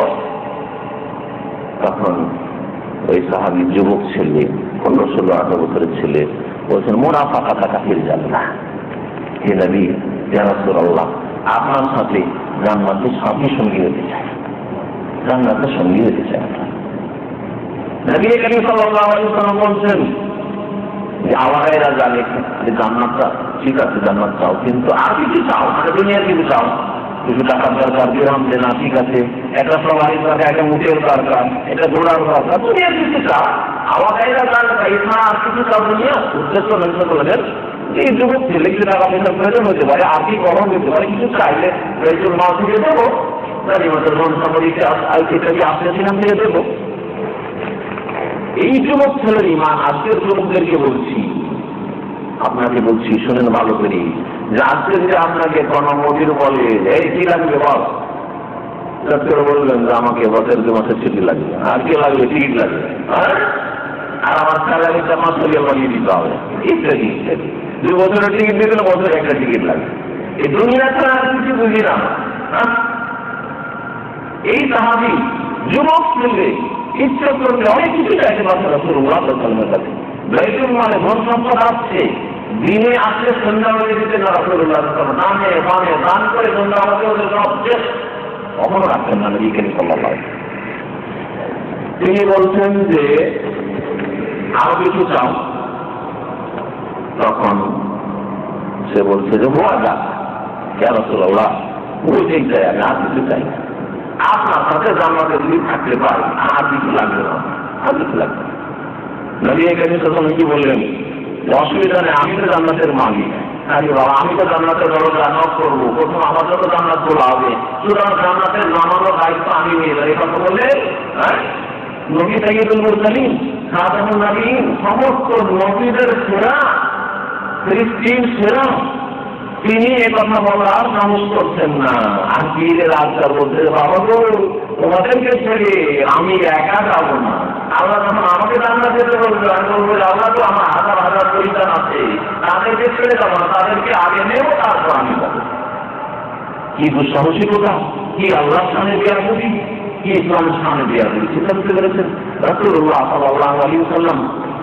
Speaker 1: তখন ওই সাহাবী যুবক ছেলে, 15-16-18 বছরের ছেলে বলছেন, মুনাফাকাতা কাফির জান্নাহ, হে নবী, ইয়া রাসূলুল্লাহ, আপনার সাথে জান্নাতের সঙ্গী হতে চাই, জান্নাতের সঙ্গী হতে চাই। নবী করিম সাল্লাল্লাহু আলাইহি ওয়াসাল্লাম বলছেন যে আওয়ারাইরা জানে যে জান্নাতটা ঠিক আছে, জান্নাত চাও, কিন্তু আর কিছু চাও, মানে দুনিয়ার কিছু চাও, কিছু টাকার দরকার, দিরহাম দেনা, ঠিক আছে, একটা সবারই দরকার, একটা মুঠের দরকার, এটা ঘোড়ার দরকার, দুনিয়ার কিছু চাও, আওয়ারাইরা জানে এছাড়া আর কিছু চাও দুনিয়া। উদ্দেশ্য নষ্ট করলেন এই যুবক ছেলে কিছু টাকা পয়সা প্রয়োজন হতে পারে, আর্থিক অভাব হতে পারে, কিছু চাইলে প্রয়োজন মাল থেকে দেবো, সেখান থেকে দেবো। এই যুবক ছেলের ঈমান আজকের যুবকদেরকে বলছি, আপনাকে বলছি, শোনেন ভালো করে, যে আজকে যে আপনাকে কোন মজুর বলে এই কি লাগবে বল, বলবেন যে আমাকে বছর 2 মাসের ছুটি লাগবে, আর কি লাগবে, টিকিট লাগবে, আর আমার স্যালারিটা মাসে বানিয়ে দিতে হবে, ইত্যাদি ইত্যাদি। 2 বছরের টিকিট দিয়ে দিলে বছরে একটা টিকিট লাগবে। এই দুনিয়া ছাড়া আর কিছু বুঝি না। এই সাহাবী যুবক ছেলে ইচ্ছা করলে অনেক কিছু চাইতে পারছে রাসূলুল্লাহ সাল্লাল্লাহু আলাইহি ওয়াসাল্লামের কাছে। বাইতুল মালে ধন সম্পদ আসছে, দিনে আসলে সন্ধ্যা হয়ে যেতে না রাসূলুল্লাহ সাল্লাল্লাহু আলাইহি ওয়াসাল্লাম দানে বানে দান করে সন্ধ্যা আমাকে ওদের সব শেষ কখনো রাখতেন না নবী করিম সাল্লাল্লাহু আলাইহি ওয়াসাল্লাম। তিনি বলছেন যে আরো কিছু চাও, তখন সে বলছে যে হওয়া যাক ইয়া রাসূলুল্লাহ, ওইটাই চাই, আমি আর কিছু চাই না, আপনার সাথে জান্নাতে যদি থাকতে পারি আর কিছু লাগবে না, আর কিছু লাগবে না। নবী করিম সাল্লাল্লাহু আলাইহি ওয়াসাল্লাম কি বললেন, অসুবিধা নেই, আমি তো জান্নাতের মালিক, আরে বাবা আমি তো জান্নাতের দরজা নক করবো, প্রথম আমার জন্য জান্নাত খোলা হবে, সুতরাং জান্নাতের নামানোর দায়িত্ব আমি নিয়ে যাই। কথা বলে নবী সাইয়্যিদুল মুরসালিন খাতামুন নবীয়িন, সমস্ত নবীদের সেরা, সৃষ্টির সেরা, তিনি এ কথা বলার সাহস করছেন না। আর পীরে রাজা বলছে বাবা গো তোমাদেরকে ছেড়ে আমি একা যাবো না, আল্লাহ যখন আমাকে জান্নাত যেতে বলবে আমি বলবো আল্লাহ তো আমার হাজার হাজার পরিজন আছে, তাদেরকে ছেড়ে যাবো না, তাদেরকে আগে নেব তারপর আমি যাবো। কি দুঃসাহসিকতা, কি আল্লাহর সামনে দেওয়া করি, কি ইসলামের সামনে দেওয়া করি, সেটা বুঝতে পেরেছেন রাসূলুল্লাহ সাল্লাল্লাহু আলাইহি ওয়াসাল্লাম।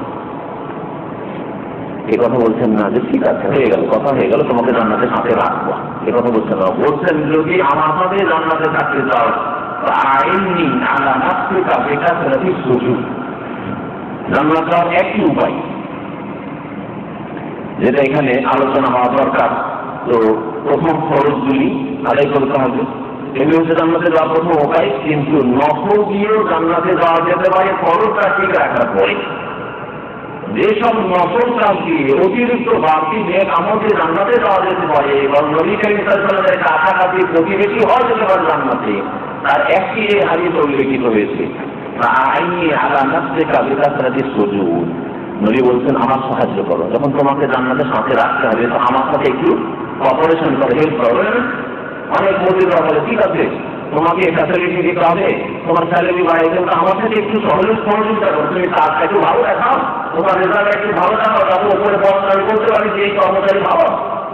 Speaker 1: এই কথা বলছেন না যে ঠিক আছে হয়ে গেল, কথা হয়ে গেল, তোমাকে জান্নাতের সাথে রাখবো, এ কথা বলছেন না। বলছেন যদি আমার সাথে জান্নাতে থাকতে চাও আইনি আলা নাফসিকা বিকাসরাতি সুজুদ, জান্নাত পাওয়ার একটি উপায় যেটা এখানে আলোচনা হওয়া দরকার। তো প্রথম ফরজগুলি আদায় করতে হবে, এগুলি হচ্ছে জান্নাতে যাওয়ার প্রথম উপায়। কিন্তু নফল দিয়েও জান্নাতে যাওয়া যেতে পারে ফরজটা ঠিক রাখার পরে। যেসব নফল কাজ দিয়ে অতিরিক্ত বাড়তি নেক আমল দিয়ে জান্নাতে যাওয়া যেতে পারে এবং নবী করিম সাল্লাল্লাহু আলাইহি ওয়াসাল্লামের কাছাকাছি প্রতিবেশী হওয়া যেতে পারে জান্নাতে, তার একটি এই হাদিসে উল্লেখিত হয়েছে আইনি আলা নাফসিকা বিকাসরাতি সুজুদ। নবী বলছেন আমার সাহায্য করো, যখন তোমাকে জান্নাতের সাথে রাখতে হবে তো আমার সাথে একটু অপারেশন করে হেল্প করো। অনেক মজুররা বলে ঠিক আছে তোমাকে ফ্যাসিলিটি দিতে হবে, তোমার স্যালারি বাড়িয়ে দেবে, আমার সাথে একটু সহযোগিতা করো, তুমি কাজটা একটু ভালো দেখাও, তোমার রেজাল্ট একটু ভালো দেখাও, যাবো উপরে বসতে আমি বলতে পারি যে এই কর্মচারী ভালো।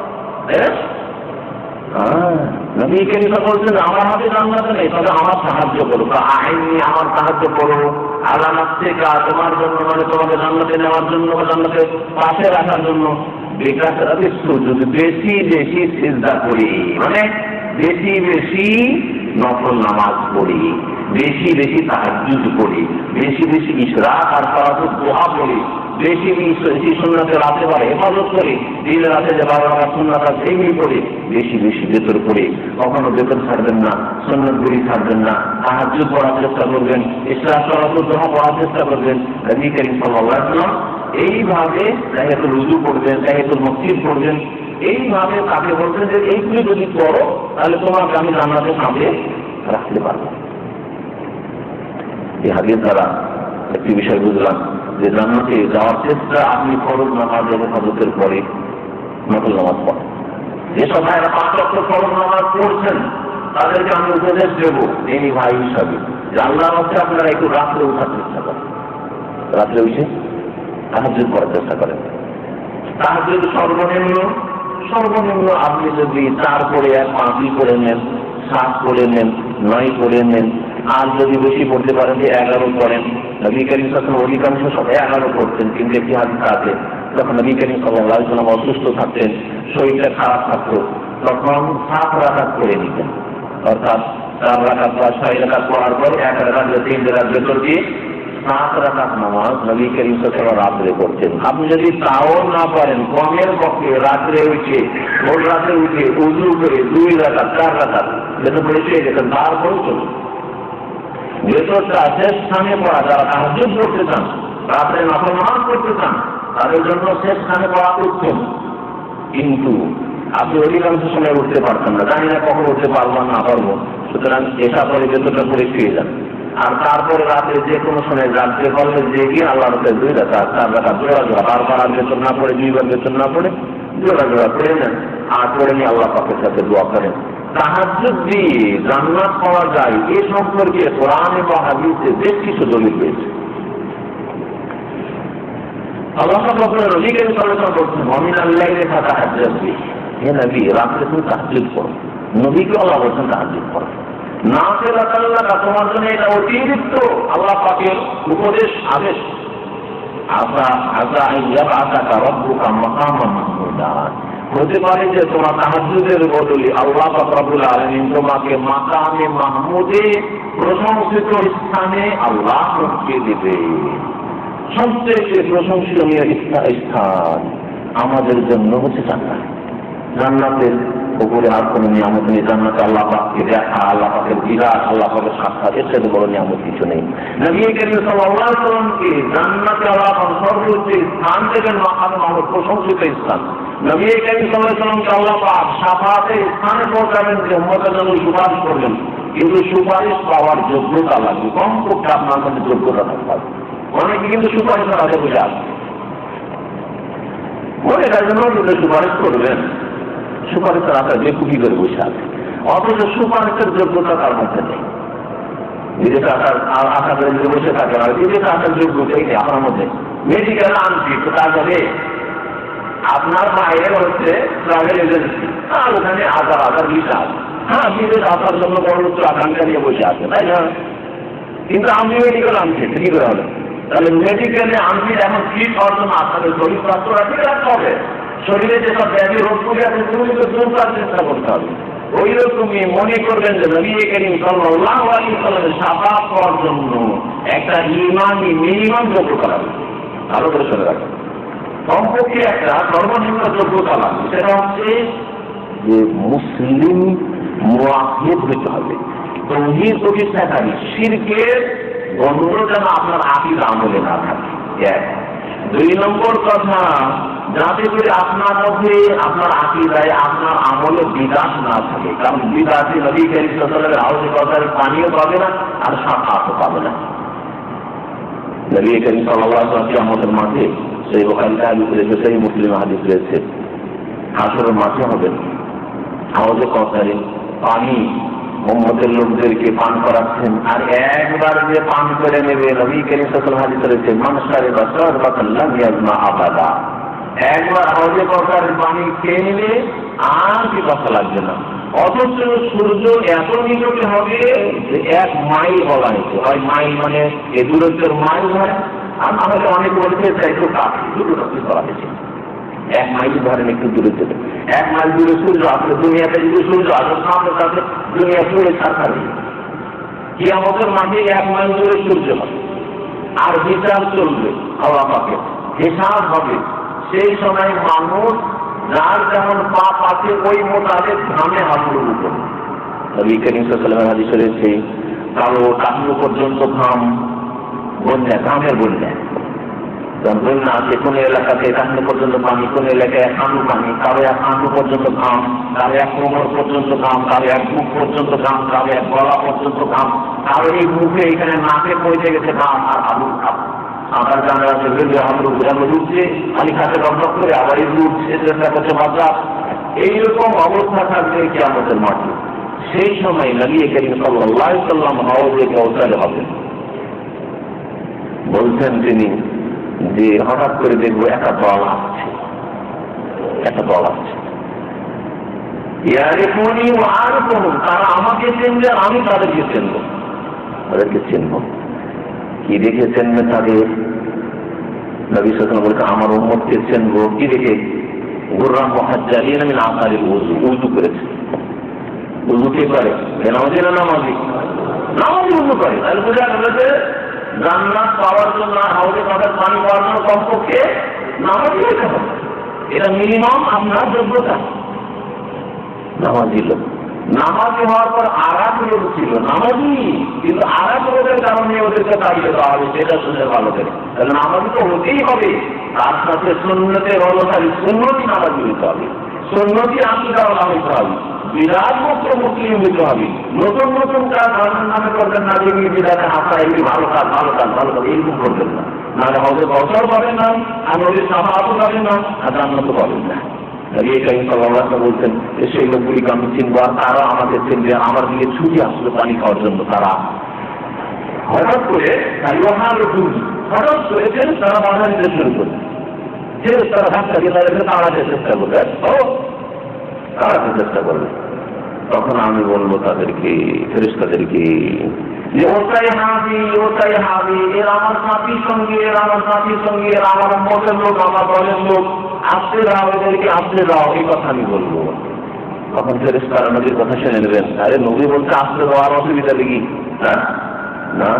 Speaker 1: নবী করিম বলছেন আমার হাতে জান্নাত নেই, তবে আমার সাহায্য করো, আইনি আমার সাহায্য করো আলা নাফসিকা, তোমার জন্য মানে তোমাকে জান্নাতে নেওয়ার জন্য, জান্নাতে পাশে রাখার জন্য বিকাসরাতি সুজুদ, বেশি বেশি সিজদা করি, মানে বেশি বেশি নফল নামাজ পড়ি, বেশি বেশি তাহাজ্জুদ করি, বেশি বেশি ইশরাক আর সালাতুদ দুহা পড়ি, বেশি বেশি সুন্নাতে রাতে বার হেফাজত করি, দিন রাতে যে 12 রাকাত সুন্নাত আছে সেইগুলি পড়ি, বেশি বেশি বেতর পড়ি, কখনো বেতর ছাড়বেন না, সুন্নাতগুলি ছাড়বেন না, তাহাজ্জুদ পড়ার চেষ্টা করবেন, ইশরাক সালাতুদ দুহা পড়ার চেষ্টা করবেন। নবী করিম সাল্লাল্লাহু আলাইহি ওয়াসাল্লাম এইভাবে তাহিয়াতুল ওযু পড়বেন, তাহিয়াতুল মসজিদ পড়বেন, এইভাবে তাকে বলছেন যে এইগুলি যদি করো তাহলে তোমাকে আমি জান্নাতের সাথে রাখতে পারবো। এই হাদিস দ্বারা একটি বিষয় বুঝলাম যে জান্নাতে যাওয়ার চেষ্টা আপনি ফরজ নামাজ হেফাজতের পরে নফল নামাজ পড়েন। যেসব ভাইরা 5 ওয়াক্ত ফরজ নামাজ পড়ছেন তাদেরকে আমি উপদেশ দেবো এই ভাই হিসাবে যে আল্লাহর রাস্তায় আপনারা একটু রাত্রে উঠার চেষ্টা করেন, রাত্রে উঠে তাহাজ্জুদ করার চেষ্টা করেন। তাহাজ্জুদ সর্বনিম্ন আপনি যদি 4 করে 1 5 করে নেন, 7 করে নেন, 9 করে নেন, আর যদি বেশি পড়তে পারেন যে 11 করেন। নবী করিম সাল্লাল্লাহু আলাইহি ওয়াসাল্লাম অধিকাংশ সময় 11 করতেন, কিন্তু একটি হাদিস আছে যখন নবী করিম সাল্লাল্লাহু আলাইহি ওয়াসাল্লাম অসুস্থ থাকতেন, শরীরটা খারাপ থাকতো, তখন 7 রাকাত করে নিতেন, অর্থাৎ 4 রাকাত বা 6 রাকাত পড়ার পর 1 রাকাত 3 রাকাত বেতর দিয়ে 7 রাকাত নামাজ নবী করিম সাল্লাল্লাহু আলাইহি ওয়াসাল্লাম রাত্রে পড়তেন। আপনি যদি তাও না পারেন কমের পক্ষে রাত্রে উঠে ভোর রাতে উঠে উযু করে 2 রাকাত 4 রাকাত বেতর পড়ে শুয়ে যেতেন, তারপরে চলুন। বেতরটা শেষ স্থানে পড়া, যারা তাহাজ্জুদ পড়তে চান, রাত্রে নফল নামাজ পড়তে চান, তাদের জন্য শেষ স্থানে পড়া উত্তম। কিন্তু আপনি অধিকাংশ সময় উঠতে পারছেন না, জানি না কখন উঠতে পারবো না পারবো, সুতরাং এসা পরে বেতরটা পড়ে শুয়ে যান। আর তারপরে রাতে যে কোনো সময় রাত্রে পারলে জেগে আল্লাহর কাছে 2 রাকাত 4 রাকাত জোড়া জোড়া, তারপর আর বেতন না পড়ে 2 বার বেতন না পড়ে জোড়া জোড়া পড়ে নেন, আর পড়ে নিয়ে আল্লাহ পাকের সাথে দোয়া করেন। তাহাজ্জুদ দিয়ে জান্নাত পাওয়া যায় এ সম্পর্কে কোরআনে বা হাদিসে বেশ কিছু দলিল রয়েছে। আল্লাহ তাআলা নবী করিম সাল্লাল্লাহু আলাইহি ওয়াসাল্লাম বলেছেন মুমিনাল লাইলি ফাতাহাজ্জাদ বিহি, হে নবী রাতে তুমি তাহাজ্জুদ করো। নবীকে আল্লাহ বলেছেন তাহাজ্জুদ করো। না ফেলাতাল্লাহ, তোমার জন্য এটা অতিরিক্ত আল্লাহ পাকের উপদেশ, আদেশ। হতে পারে যে তোমার তাহাজ্জুদের বদলে আল্লাহ পাক রব্বুল আলামিন তোমাকে মাকামে মাহমুদে প্রশংসিত স্থানে আল্লাহ পৌঁছে দেবে। সবচেয়ে প্রশংসনীয় স্থান আমাদের জন্য হচ্ছে জান্নাত। জান্নাতের উপরে আর কোন নিয়ামত নেই। জান্নাতে আল্লাহ পাককে দেখা, আল্লাহ পাকের দিদার, আল্লাহ পাকের সাক্ষাৎ, এর সাথে বড় নিয়ামত কিছু নেই। নবী করিম সাল্লাল্লাহু আলাইহি ওয়াসাল্লামকে জান্নাতে আল্লাহ পাক সর্বোচ্চ স্থান দেবেন, মাকামে মাহমুদ প্রশংসিত স্থান। নবী করিম সাল্লাল্লাহু আলাইহি ওয়াসাল্লামকে আল্লাহ পাক শাফাআতের স্থানে পৌঁছাবেন, যে উম্মতের জন্য সুপারিশ করবেন। কিন্তু সুপারিশ পাওয়ার যোগ্যতা লাগবে, কমপক্ষে আপনার মধ্যে যোগ্যতা থাকতে হবে। অনেকে কিন্তু সুপারিশের আগে বসে আছে, মনে রাখবেন কিন্তু সুপারিশ করবেন, সুপারিশের আশা যে কুকি করে বসে আছে, অথচ সুপারিশের যোগ্যতা তার মধ্যে নেই। বিদেশে আশা করে যদি বসে থাকে, আর বিদেশে আসার যোগ্যতাই নেই আপনার মধ্যে। মেডিকেল আনছি তো তার যাবে আপনার মায়ের হচ্ছে ট্রাভেল এজেন্সি, আর ওখানে হাজার হাজার ভিসা আছে। হ্যাঁ, বিদেশ আসার জন্য বড় উচ্চ আকাঙ্ক্ষা নিয়ে বসে আছে, তাই না? কিন্তু আমি মেডিকেল আনছি, কি করে হবে? তাহলে মেডিকেলে আনছি এমন ফিট হওয়ার জন্য আপনাদের শরীর স্বাস্থ্য রাখতে রাখতে হবে। শরীরে যেসব ব্যাধি রোগগুলি আছে সেগুলিকে দূর করার চেষ্টা করতে হবে। ওই রকমই মনে করবেন যে নবী করিম সাল্লাল্লাহু আলাইহি ওয়াসাল্লামের শাফাআত পাওয়ার জন্য একটা ইমানি মিনিমাম যোগ্যতা লাগবে। ভালো করে শুনে রাখবেন, কমপক্ষে একটা সর্বনিম্ন যোগ্যতা লাগবে। সেটা হচ্ছে যে মুসলিম মুআহিদ হতে হবে, তাওহীদ প্রতিষ্ঠাকারী, শিরকের গন্ধ যেন আপনার আকীদা আমলে না থাকে। দুই নম্বর কথা, যাতে করে আপনার মধ্যে, আপনার আকীদায়, আপনার আমলে বিদাত না থাকে। কারণ বিদাতে নবী করিম সাল্লাল্লাহু আলাইহি ওয়াসাল্লামের হাউজে কাউসারের পানিও পাবে না, আর শাফাআতও পাবে না। নবী করিম সাল্লাল্লাহু আলাইহি ওয়াসাল্লাম কিয়ামতের মাঠে, সেই বুখারীতে হাদিস রয়েছে, সেই মুসলিমে হাদিস রয়েছে, হাসরের মাঠে হবেন, হাউজে কাউসারে পানি উম্মতের লোকদেরকে পান করাচ্ছেন, আর একবার যে পান করে নেবে, নবী করিম সাল্লাল্লাহু আলাইহি ওয়াসাল্লাম হাদিসে রয়েছে, মান শারিবা শারবাতান লাম ইয়াজমা আবাদা। একবার হাউজে কাউসারের পানি খেয়ে নিলে আর পিপাসা লাগবে না। অথচ সূর্য এত নিকটে হবে যে 1 মাইল বলা হয়েছে, হয় মাইল মানে এই দূরত্বের মাইল হয়, আর আমাদের অনেক বলতে চাইতো কাছে, দুটো করা হয়েছে। 1 মাইল ধরেন একটু দূরে চলে, 1 মাইল দূরে সূর্য আসলে দুনিয়াতে যদি সূর্য আসলে আমাদের কাছে দুনিয়া পুরো ছাড়া কিয়ামতের মাঝে 1 মাইল দূরে সূর্য হবে, আর বিচার চলবে, আল্লাহ পাকের হিসাব হবে। সেই সময় মানুষ যার যেমন পাপ আছে ওই মোতাবেক ঘামে হাবুডুবু করবে। নবী করিম সাল্লাল্লাহু আলাইহি ওয়াসাল্লাম হাদিসে রয়েছে, কালো কাঁদু পর্যন্ত ঘাম, বন্যা, ঘামের বন্যা। বন্যা আছে কোন এলাকাতে কাঁদু পর্যন্ত পানি, কোন এলাকায় কাঁদু পানি, কারো 1 হাঁটু পর্যন্ত ঘাম, কারো 1 কোমর পর্যন্ত ঘাম, কারো 1 বুক পর্যন্ত ঘাম, কারো 1 গলা পর্যন্ত ঘাম, কারো এই মুখে এখানে নাকে পৌঁছে গেছে ঘাম, আর হাবুর ঘাম। আবার জানা আছে উঠছে, খালি খাতে রক্ত করে আবার এই উঠছে, চেষ্টা করছে বাচ্চা। এইরকম অবস্থা থাকবে কিয়ামতের মাঠে। সেই সময় নবী করিম সাল্লাল্লাহু আলাইহি ওয়াসাল্লাম হাউজে কাউসারে হবেন। বলছেন তিনি যে হঠাৎ করে দেখবো একটা দল আসছে, একটা দল আসছে, ইয়ারিফুনি ওয়া আরিফুহুম, তারা আমাকে চিনবে, আমি তাদেরকে চিনবো, তাদেরকে চিনবো। কি দেখে চিনবে তাদের? নবী সাল্লাল্লাহু আলাইহি ওয়াসাল্লাম বলেছেন, আমার উম্মতকে চিনবো কি দেখে? গুররাম মুহাজ্জালিন মিন আসারিল ওযু, ওযু করেছে। ওযু কে করে? নামাজি না নামাজি? নামাজি ওযু করে। তাহলে বোঝা গেল যে জান্নাত পাওয়ার জন্য, হাউজে কাউসার পানি পাওয়ার জন্য কমপক্ষে নামাজি হতে হবে। এটা মিনিমাম আপনার যোগ্যতা। নামাজি লোক, নামাজি হওয়ার পর আরাম লোক ছিল নামাজি, কিন্তু আরাম লোকের কারণে ওদেরকে তাড়িয়ে দেওয়া হবে, সেটা শুনে ভালো করে। তাহলে নামাজি তো হতেই হবে, তার সাথে সুন্নতের অনুসারী সুন্নতি নামাজি হতে হবে, সুন্নতি আকীদা হতে হবে, বিরাট মুক্ত মুসলিম হতে হবে। নতুন নতুন কাজ ধর্মের নামে করবেন না, যেগুলি বিরাটে হাসা, এগুলি ভালো কাজ, ভালো কাজ, ভালো কাজ, এইরকম করবেন না। নাহলে হয়তো বছর পাবেন না, আর নদীর সাফাতও পাবেন না, আর জান্নাত পাবেন না। নবী করিম সাল্লাল্লাহু আলাইহি ওয়াসাল্লাম বলছেন যে সেই লোকগুলিকে আমি চিনবো, আর তারা আমাকে চিনবে, আমার দিকে ছুটে আসলো পানি খাওয়ার জন্য। তারা হঠাৎ করে হঠাৎ করে তারা বাধা দিতে শুরু করবে, তারা ধাক্কা দিয়ে তাদেরকে তাড়াতে চেষ্টা করবে, তাড়াতে চেষ্টা করবে। তখন আমি বলবো তাদেরকে, ফেরেশতাদেরকে, যে ওটাই হাবি, ওটাই হাবি, এর আমার সাথী সঙ্গী, এর আমার সাথী সঙ্গী, এর আমার মতের লোক, আমার দলের লোক, আসতে দাও, এদেরকে আসতে দাও, এই কথা আমি বলবো। তখন ফেরেশতারা নবীর কথা শুনে নেবেন। আরে নবী বলতে আসতে দেওয়ার অসুবিধা দেখি না।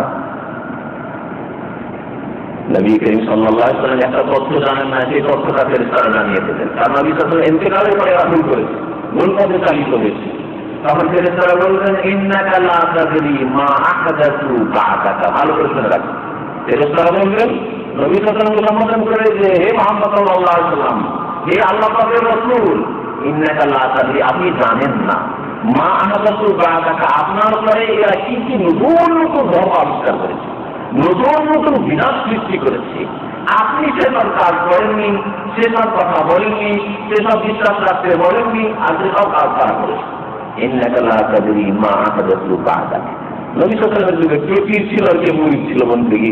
Speaker 1: নবী করিম সাল্লাল্লাহু আলাইহি ওয়াসাল্লাম একটা তথ্য জানেন না, সেই তথ্যটা ফেরেশতারা জানিয়ে দিতেন। কারণ নবী সাল্লাল্লাহু আলাইহি ওয়াসাল্লাম ইন্তেকালের পরে রাসূল করেছে, মূল পদে চালিত হয়েছে। তখন ফেরেশতারা বললেন, ইন্নাকা লা তাদরি মা আহদাসু বা'দাকা। ভালো করে শুনে রাখবেন। ফেরেশতারা বললেন নবী সাল্লাল্লাহু আলাইহি ওয়াসাল্লাম সম্বোধন করে যে, হে মুহাম্মদ সাল্লাল্লাহু আলাইহি ওয়াসাল্লাম, হে আল্লাহ পাকের রাসূল, ইন্নাকা লা তাদরি, আপনি জানেন না, মা আহদাসু বা'দাকা, আপনার পরে এরা কি কি নতুন নতুন ধর্ম আবিষ্কার করেছে, নতুন নতুন বিধান সৃষ্টি করেছে। আপনি সেসব কাজ করেননি, সেসব কথা বলেননি, সেসব বিশ্বাস রাখতে বলেননি, আর সেসব কাজ তারা করেছে। ইন্নাকা লা তাদরি মা আহদাসু বা'দাকা। নবী সাল্লাল্লাহু আলাইহি ওয়াসাল্লামের যুগে কে পীর ছিল আর কে মুরিদ ছিল বলুন দেখি?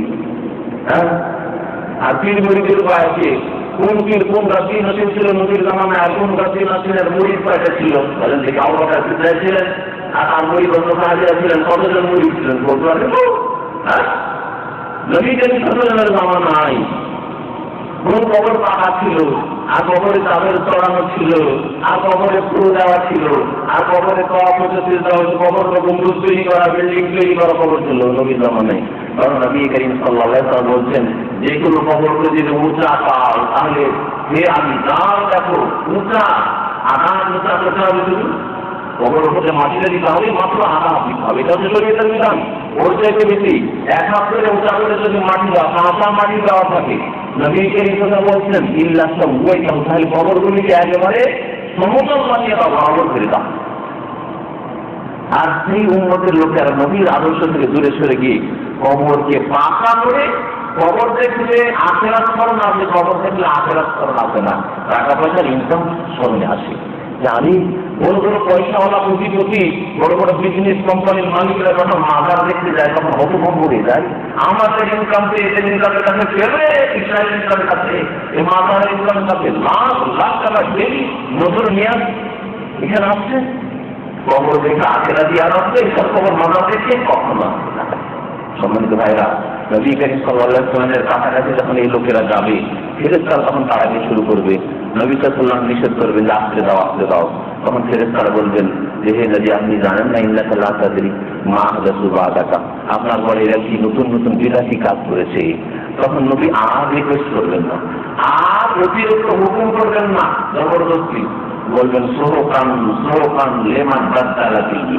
Speaker 1: আর পীর মুরিদের বয়সে কোন পীর কোন গাছি নসিব ছিল নবীর জামানায়, আর কোন গাছি নসিবের মুরিদ কয়টা ছিল বলেন দেখি? আবু বকর সিদ্দিক ছিলেন, আর তার মুরিদ অন্য সাহাবীরা ছিলেন, কতজন মুরিদ ছিলেন বলতে পারবেন? নবী করিম সাল্লাল্লাহু আলাইহি ওয়াসাল্লামের জামানায় কোন কবর পাকা ছিল, আর কবরে চাদর চড়ানো ছিল, আর কবরে ফুল দেওয়া ছিল, আর কবরে কবর গম্বুজ তৈরি করা, বিল্ডিং তৈরি করা কবর ছিল নবীর জামানায়। কারণ নবী করিম সাল্লাল্লাহু আলাইহি ওয়াসাল্লাম বলছেন, যে কোনো কবরকে যদি উঁচা পাও তাহলে হে আমি দাও দেখো উঁচা আঘাত উঁচা করতে হবে, শুধু কবর উপরে মাটিটা দিতে হবে, মাত্র আঘাত দিতে হবে। এটা হচ্ছে শরীয়তের বিধান। ওর চাইতে বেশি এক হাত করে উঁচা করে যদি মাটি দেওয়া, কাঁচা মাটি দেওয়া থাকে, নবী করিম সাল্লাল্লাহু আলাইহি ওয়াসাল্লাম বলছেন ইল্লা সাওয়াইতাম, তাহলে কবরগুলিকে একেবারে সমতল বানিয়ে দাও, বরাবর করে দাও। আর সেই উম্মতের লোকেরা নবীর আদর্শ থেকে দূরে সরে গিয়ে কবরকে পাকা করে, কবর দেখলে আখেরাত স্মরণ আসে, কবর দেখলে আখেরাত স্মরণ আসে না, টাকা পয়সার ইনকাম স্মরণে আসে। জানি বড় বড় পয়সাওয়ালা কোটিপতি, বড় বড় বিজনেস কোম্পানির মালিকরা যখন মাজার দেখতে যায় তখন হতভম্ব হয়ে যায়। আমাদের ইনকাম এদের ইনকামের কাছে ফেলে, ইসরায়েল ইনকামের কাছে, এই মাজারের ইনকামের কাছে লাখ লাখ টাকা ডেলি নজর মেয়াদ এখানে আসছে। কবর দেখে আখেরা দিয়ে আর আসবে, এইসব খবর মাজার দেখে কখনো আসবে না। সম্মানিত ভাইরা, নবী করিম সাল্লাল্লাহু আলাইহি ওয়াসাল্লামের কাছাকাছি যখন এই লোকেরা যাবে, ফেরেশতারা তখন তাড়াতাড়ি শুরু করবে। নবী সাল্লাল্লাহু আলাইহি ওয়াসাল্লাম নিষেধ করবেন যে আসতে দাও, আসতে দাও। তখন ফেরেশতারা বলবেন যে হে নবী, আপনি জানেন না ইন্নাকা লা তাদরি মা আহদাসু বা'দাকা, আপনার পরে এরা কি নতুন নতুন বিদাতি কাজ করেছে। তখন নবী আর রিকোয়েস্ট করবেন না, আর অতিরিক্ত হুকুম করবেন না, জবরদস্তি বলবেন সোহকান লেমান বাদদালা বিহি,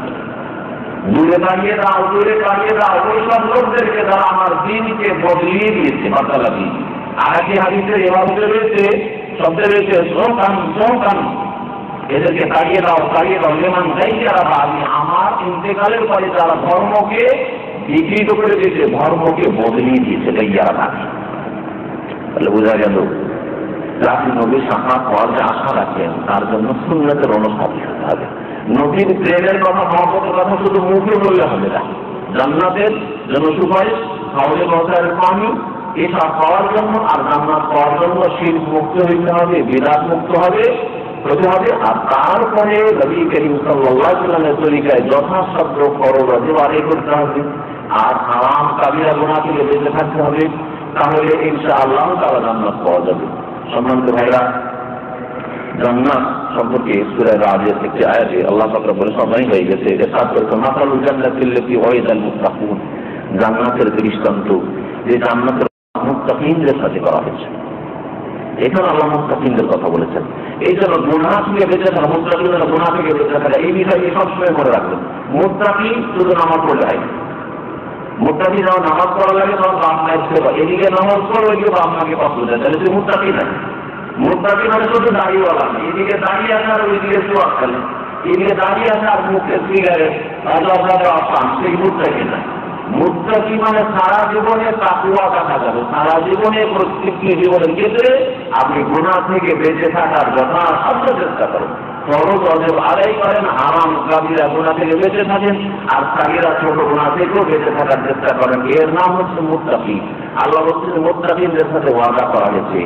Speaker 1: দূরে দাঁড়িয়ে দাও, দূরে দাঁড়িয়ে দাও ওই সব লোকদেরকে যারা আমার দিনকে বদলিয়ে দিয়েছে, বাদদালা বিহি। আরেকটি হাদিসে এভাবে রয়েছে, শব্দে রয়েছে সোহকান, এদেরকে তাড়িয়ে দাও, তাড়িয়ে দাও, লেমান গাইয়ারা, আমি আমার ইন্তেকালের পরে যারা ধর্মকে বিকৃত করে দিয়েছে, ধর্মকে বদলিয়ে দিয়েছে, গাইয়ারা। তাহলে বোঝা গেল রাসূল নবীর সাক্ষাৎ হওয়ার যে আশা রাখেন তার জন্য সুন্নতের অনুসরণ করতে হবে। নবীর প্রেমের কথা, মহব্বতের কথা শুধু মুখে বললে হবে না। জান্নাতের জন্য সুপারিশ, হাউজে কাউসারের পানি, এসব পাওয়ার জন্য আর জান্নাত পাওয়ার জন্য শিরক মুক্ত হইতে হবে, বিদআত মুক্ত হতে হবে। আর তারপরে নবী করিম সাল্লাল্লাহু আলাইহি ওয়াসাল্লামের তরিকায় যথাসাধ্য ফরজ ওয়াজিব আদায় করতে হবে, আর হারাম কাবিরা গুনাহ থেকে বেঁচে থাকতে হবে। তাহলে ইনশাআল্লাহ তাআলা জান্নাত পাওয়া যাবে। সম্মানিত ভাইরা, জান্নাত সম্পর্কে সূরা রা'দের একটি আয়াতে আল্লাহ পাক রব্বুল সবাই হয়ে গেছে, ইরশাদ করেছেন মাসালুল জান্নাতিল্লাতী ওয়াইদাল মুত্তাকুন, জান্নাতের দৃষ্টান্ত যে জান্নাতের মুত্তাকিনদের সাথে করা হয়েছে। এখানে আল্লাহ মুত্তাকিনদের কথা বলেছেন। এই জন্য গুনাহ থেকে বেঁচে থাকা, মুত্তাকিনরা গুনাহ থেকে বেঁচে থাকা, এই বিষয়টি সবসময় মনে রাখবেন। মুত্তাকিন শুধু নামাজ পড়লে হয়, মুত্তাকি যখন নামাজ পড়া লাগে তখন বাপ মায়ের সেবা, এদিকে নামাজ পড়ো ওইদিকে বাপ মাকে কষ্ট দেয়, তাহলে তুই মুত্তাকি না। মুত্তাকি মানে শুধু দাঁড়িয়েওয়ালা না, এদিকে দাঁড়িয়ে আসে আর ওইদিকে সোয়াদ খেলে, এদিকে দাঁড়িয়ে আসে আর মুখে সিগারেট আসান, সেই মুত্তাকি না। মুত্তাকি মানে সারা জীবনে তাকওয়া দেখা যাবে, সারা জীবনে প্রত্যেকটি জীবনের ক্ষেত্রে আপনি গুনাহ থেকে বেঁচে থাকার যথাসাধ্য চেষ্টা করেন, ফরজ ওয়াজিব আদায় করেন, হারাম কাবিরা গুনাহ থেকে বেঁচে থাকেন, আর সাগীরা ছোট গুনাহ থেকেও বেঁচে থাকার চেষ্টা করেন। এর নাম হচ্ছে মুত্তাকি। আল্লাহ বলছেন মুত্তাকিনদের সাথে ওয়াদা করা হয়েছে,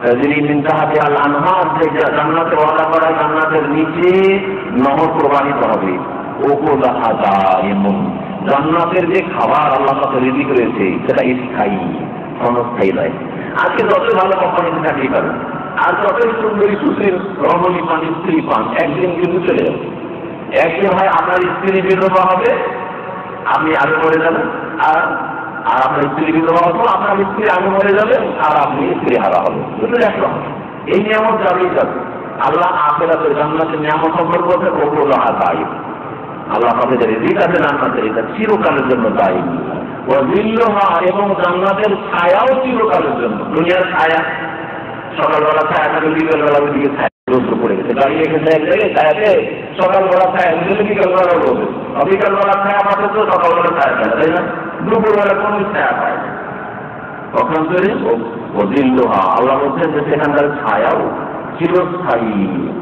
Speaker 1: তাজরি মিন তাহতিহাল আনহার, যে জান্নাতে ওয়াদা করা জান্নাতের নিচে নহর প্রবাহিত হবে। উকুলুহা দাইমুন, জান্নাতের যে খাবার আল্লাহ পাক রেডি করেছে সেটা স্থায়ী, ক্ষণস্থায়ী নয়। আজকে যত ভালো কোম্পানিতে থাকি পারেন, আর যতই সুন্দরী সুশীল রমণী পান, স্ত্রী পান, একদিন কিন্তু চলে যাবে। একদিন হয় আপনার স্ত্রী বিধবা হবে, আপনি আগে মরে যাবেন, আর আপনার স্ত্রী বিধবা হতো, আপনার স্ত্রী আগে মরে যাবে, আর আপনি স্ত্রী হারা হবে। একরকম এই নিয়ামত যাবেই যাবে। আল্লাহ আখিরাতের জান্নাতের নিয়ামত সম্পর্ক করতে উকুলুহা দাইম, আল্লাহ পাকের রিজিক আছে জান্নাতের, এটা চিরকালের জন্য দায়ী। ও যিল্লুহা, এবং জান্নাতের ছায়াও চিরকালের জন্য। দুনিয়ার ছায়া সকালবেলা ছায়া থাকে, বিকেলবেলা দিকে ছায়া রোদ্র পড়ে গেছে, দাঁড়িয়ে গেছে এক জায়গায় ছায়াতে, সকালবেলা ছায়া দিলে বিকেলবেলা রোদে, বিকেলবেলা ছায়া পাচ্ছে তো সকালবেলা ছায়া পায়, তাই না? দুপুরবেলা কোন ছায়া পায় তখন তৈরি ও যিল্লুহা, আল্লাহ বলছেন যে সেখানকার ছায়াও চিরস্থায়ী।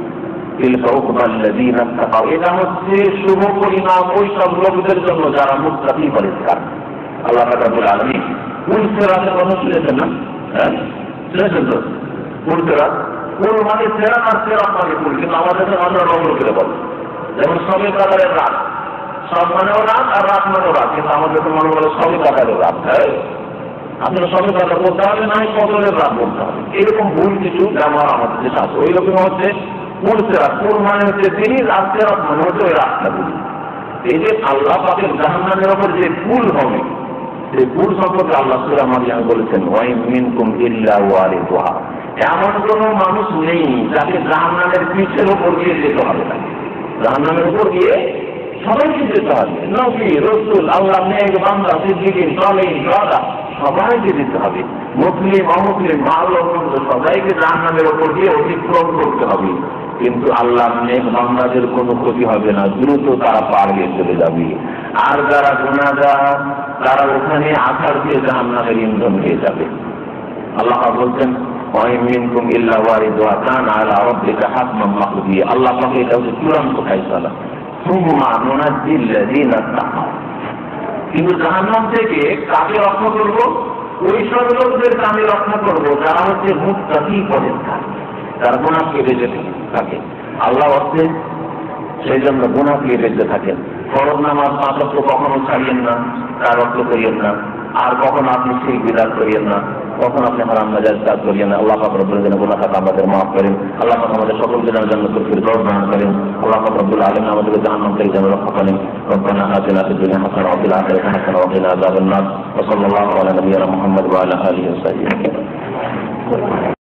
Speaker 1: এটা হচ্ছে শুভ পরিণাম ওই সব লোকদের জন্য যারা মুত্তাকি পরিষ্কার। আল্লাহ রাব্বুল আলামিন কুল সিরাতের কথা শুনেছেন না? হ্যাঁ, শুনেছেন তো? কুল সিরাত, কুল মানে সিরাত, আর সিরাত মানে কুল, কিন্তু আমাদের আমরা রঙ করে বলি। যেমন সবে কাদারের রাত, সব মানেও রাত আর রাত মানেও রাত, কিন্তু আমাদের তো মনে বলে সবে কাদারের রাত। হ্যাঁ, আপনারা সবে কাদা বলতে হবে, না কদরের রাত বলতে হবে, এরকম ভুল কিছু ব্যবহার আমাদের দেশে আছে। ওই রকম হচ্ছে কুল সিরাত, কুল মানে হচ্ছে তিনি, আর সিরাত মানে হচ্ছে ওই রাস্তাগুলি। এই যে আল্লাহ পাকের জাহান্নামের উপর যে কুল হবে, সেই কুল সম্পর্কে আল্লাহ সূরা মারিয়াম বলেছেন ওয়াইন মিনকুম ইল্লা ওয়ারিদুহা, এমন কোন মানুষ নেই যাকে জাহান্নামের পিঠের উপর দিয়ে যেতে হবে না। জাহান্নামের উপর দিয়ে সবাইকে যেতে হবে, নবী রাসূল আল্লাহ নেক বান্দা সিদ্দিকিন সালেহিন শুহাদা সবাইকে যেতে হবে। মুসলিম অমুসলিম ভালো মন্দ সবাইকে জাহান্নামের উপর দিয়ে অতিক্রম করতে হবে, কিন্তু আল্লাহ নেক বান্দাদের কোনো ক্ষতি হবে না, দ্রুত তারা পার হয়ে চলে যাবে। আর যারা গুনাহগার তারা ওখানে আছাড় দিয়ে জাহান্নামের ইন্ধন হয়ে যাবে। আল্লাহ বলছেন ওয়াইন মিনকুম ইল্লা ওয়ারিদুহা কানা আলা রাব্বিকা হাতমান মাকদিয়া, আল্লাহ পাক এটা হচ্ছে চূড়ান্ত ফয়সালা। সুম্মা নুনাজ্জিল লাযিনা তাকাউ, কিন্তু জাহান্নাম থেকে কাকে রক্ষা করব? ওই সব লোকদেরকে আমি রক্ষা করব যারা হচ্ছে মুত্তাকি পরিষ্কার, যারা গুনাহ কেটে যেতে থাকে আল্লাহ অর্থে, সেই জন্য গুনাহ কেটে থাকেন। ফরজ নামাজ 5 ওয়াক্ত কখনো ছাড়িয়েন না, 4 ওয়াক্ত করিয়েন না, আর কখনো আপনি শিরক বিদআত করিয়েন না, কখনো আপনি হারাম নাজায়েজ কাজ করিয়েন না। আল্লাহ পাক রব্বুল আলামিন গুনাহ খাতা আমাদের মাফ করেন, আল্লাহ পাক আমাদের সকলকে জান্নাতুল ফিরদাউস দান করেন, আল্লাহ পাক রব্বুল আলামিন আমাদের জাহান্নাম থেকে যেন রক্ষা করেন। রব্বানা আতিনা ফিদ দুনিয়া হাসানাতান ওয়া ফিল আখিরাতি হাসানাতান ওয়া কিনা আযাবান নার। ওয়া সাল্লাল্লাহু আলা নাবিয়িনা মুহাম্মদ ওয়া আলা আলিহি ওয়া সাহবিহি।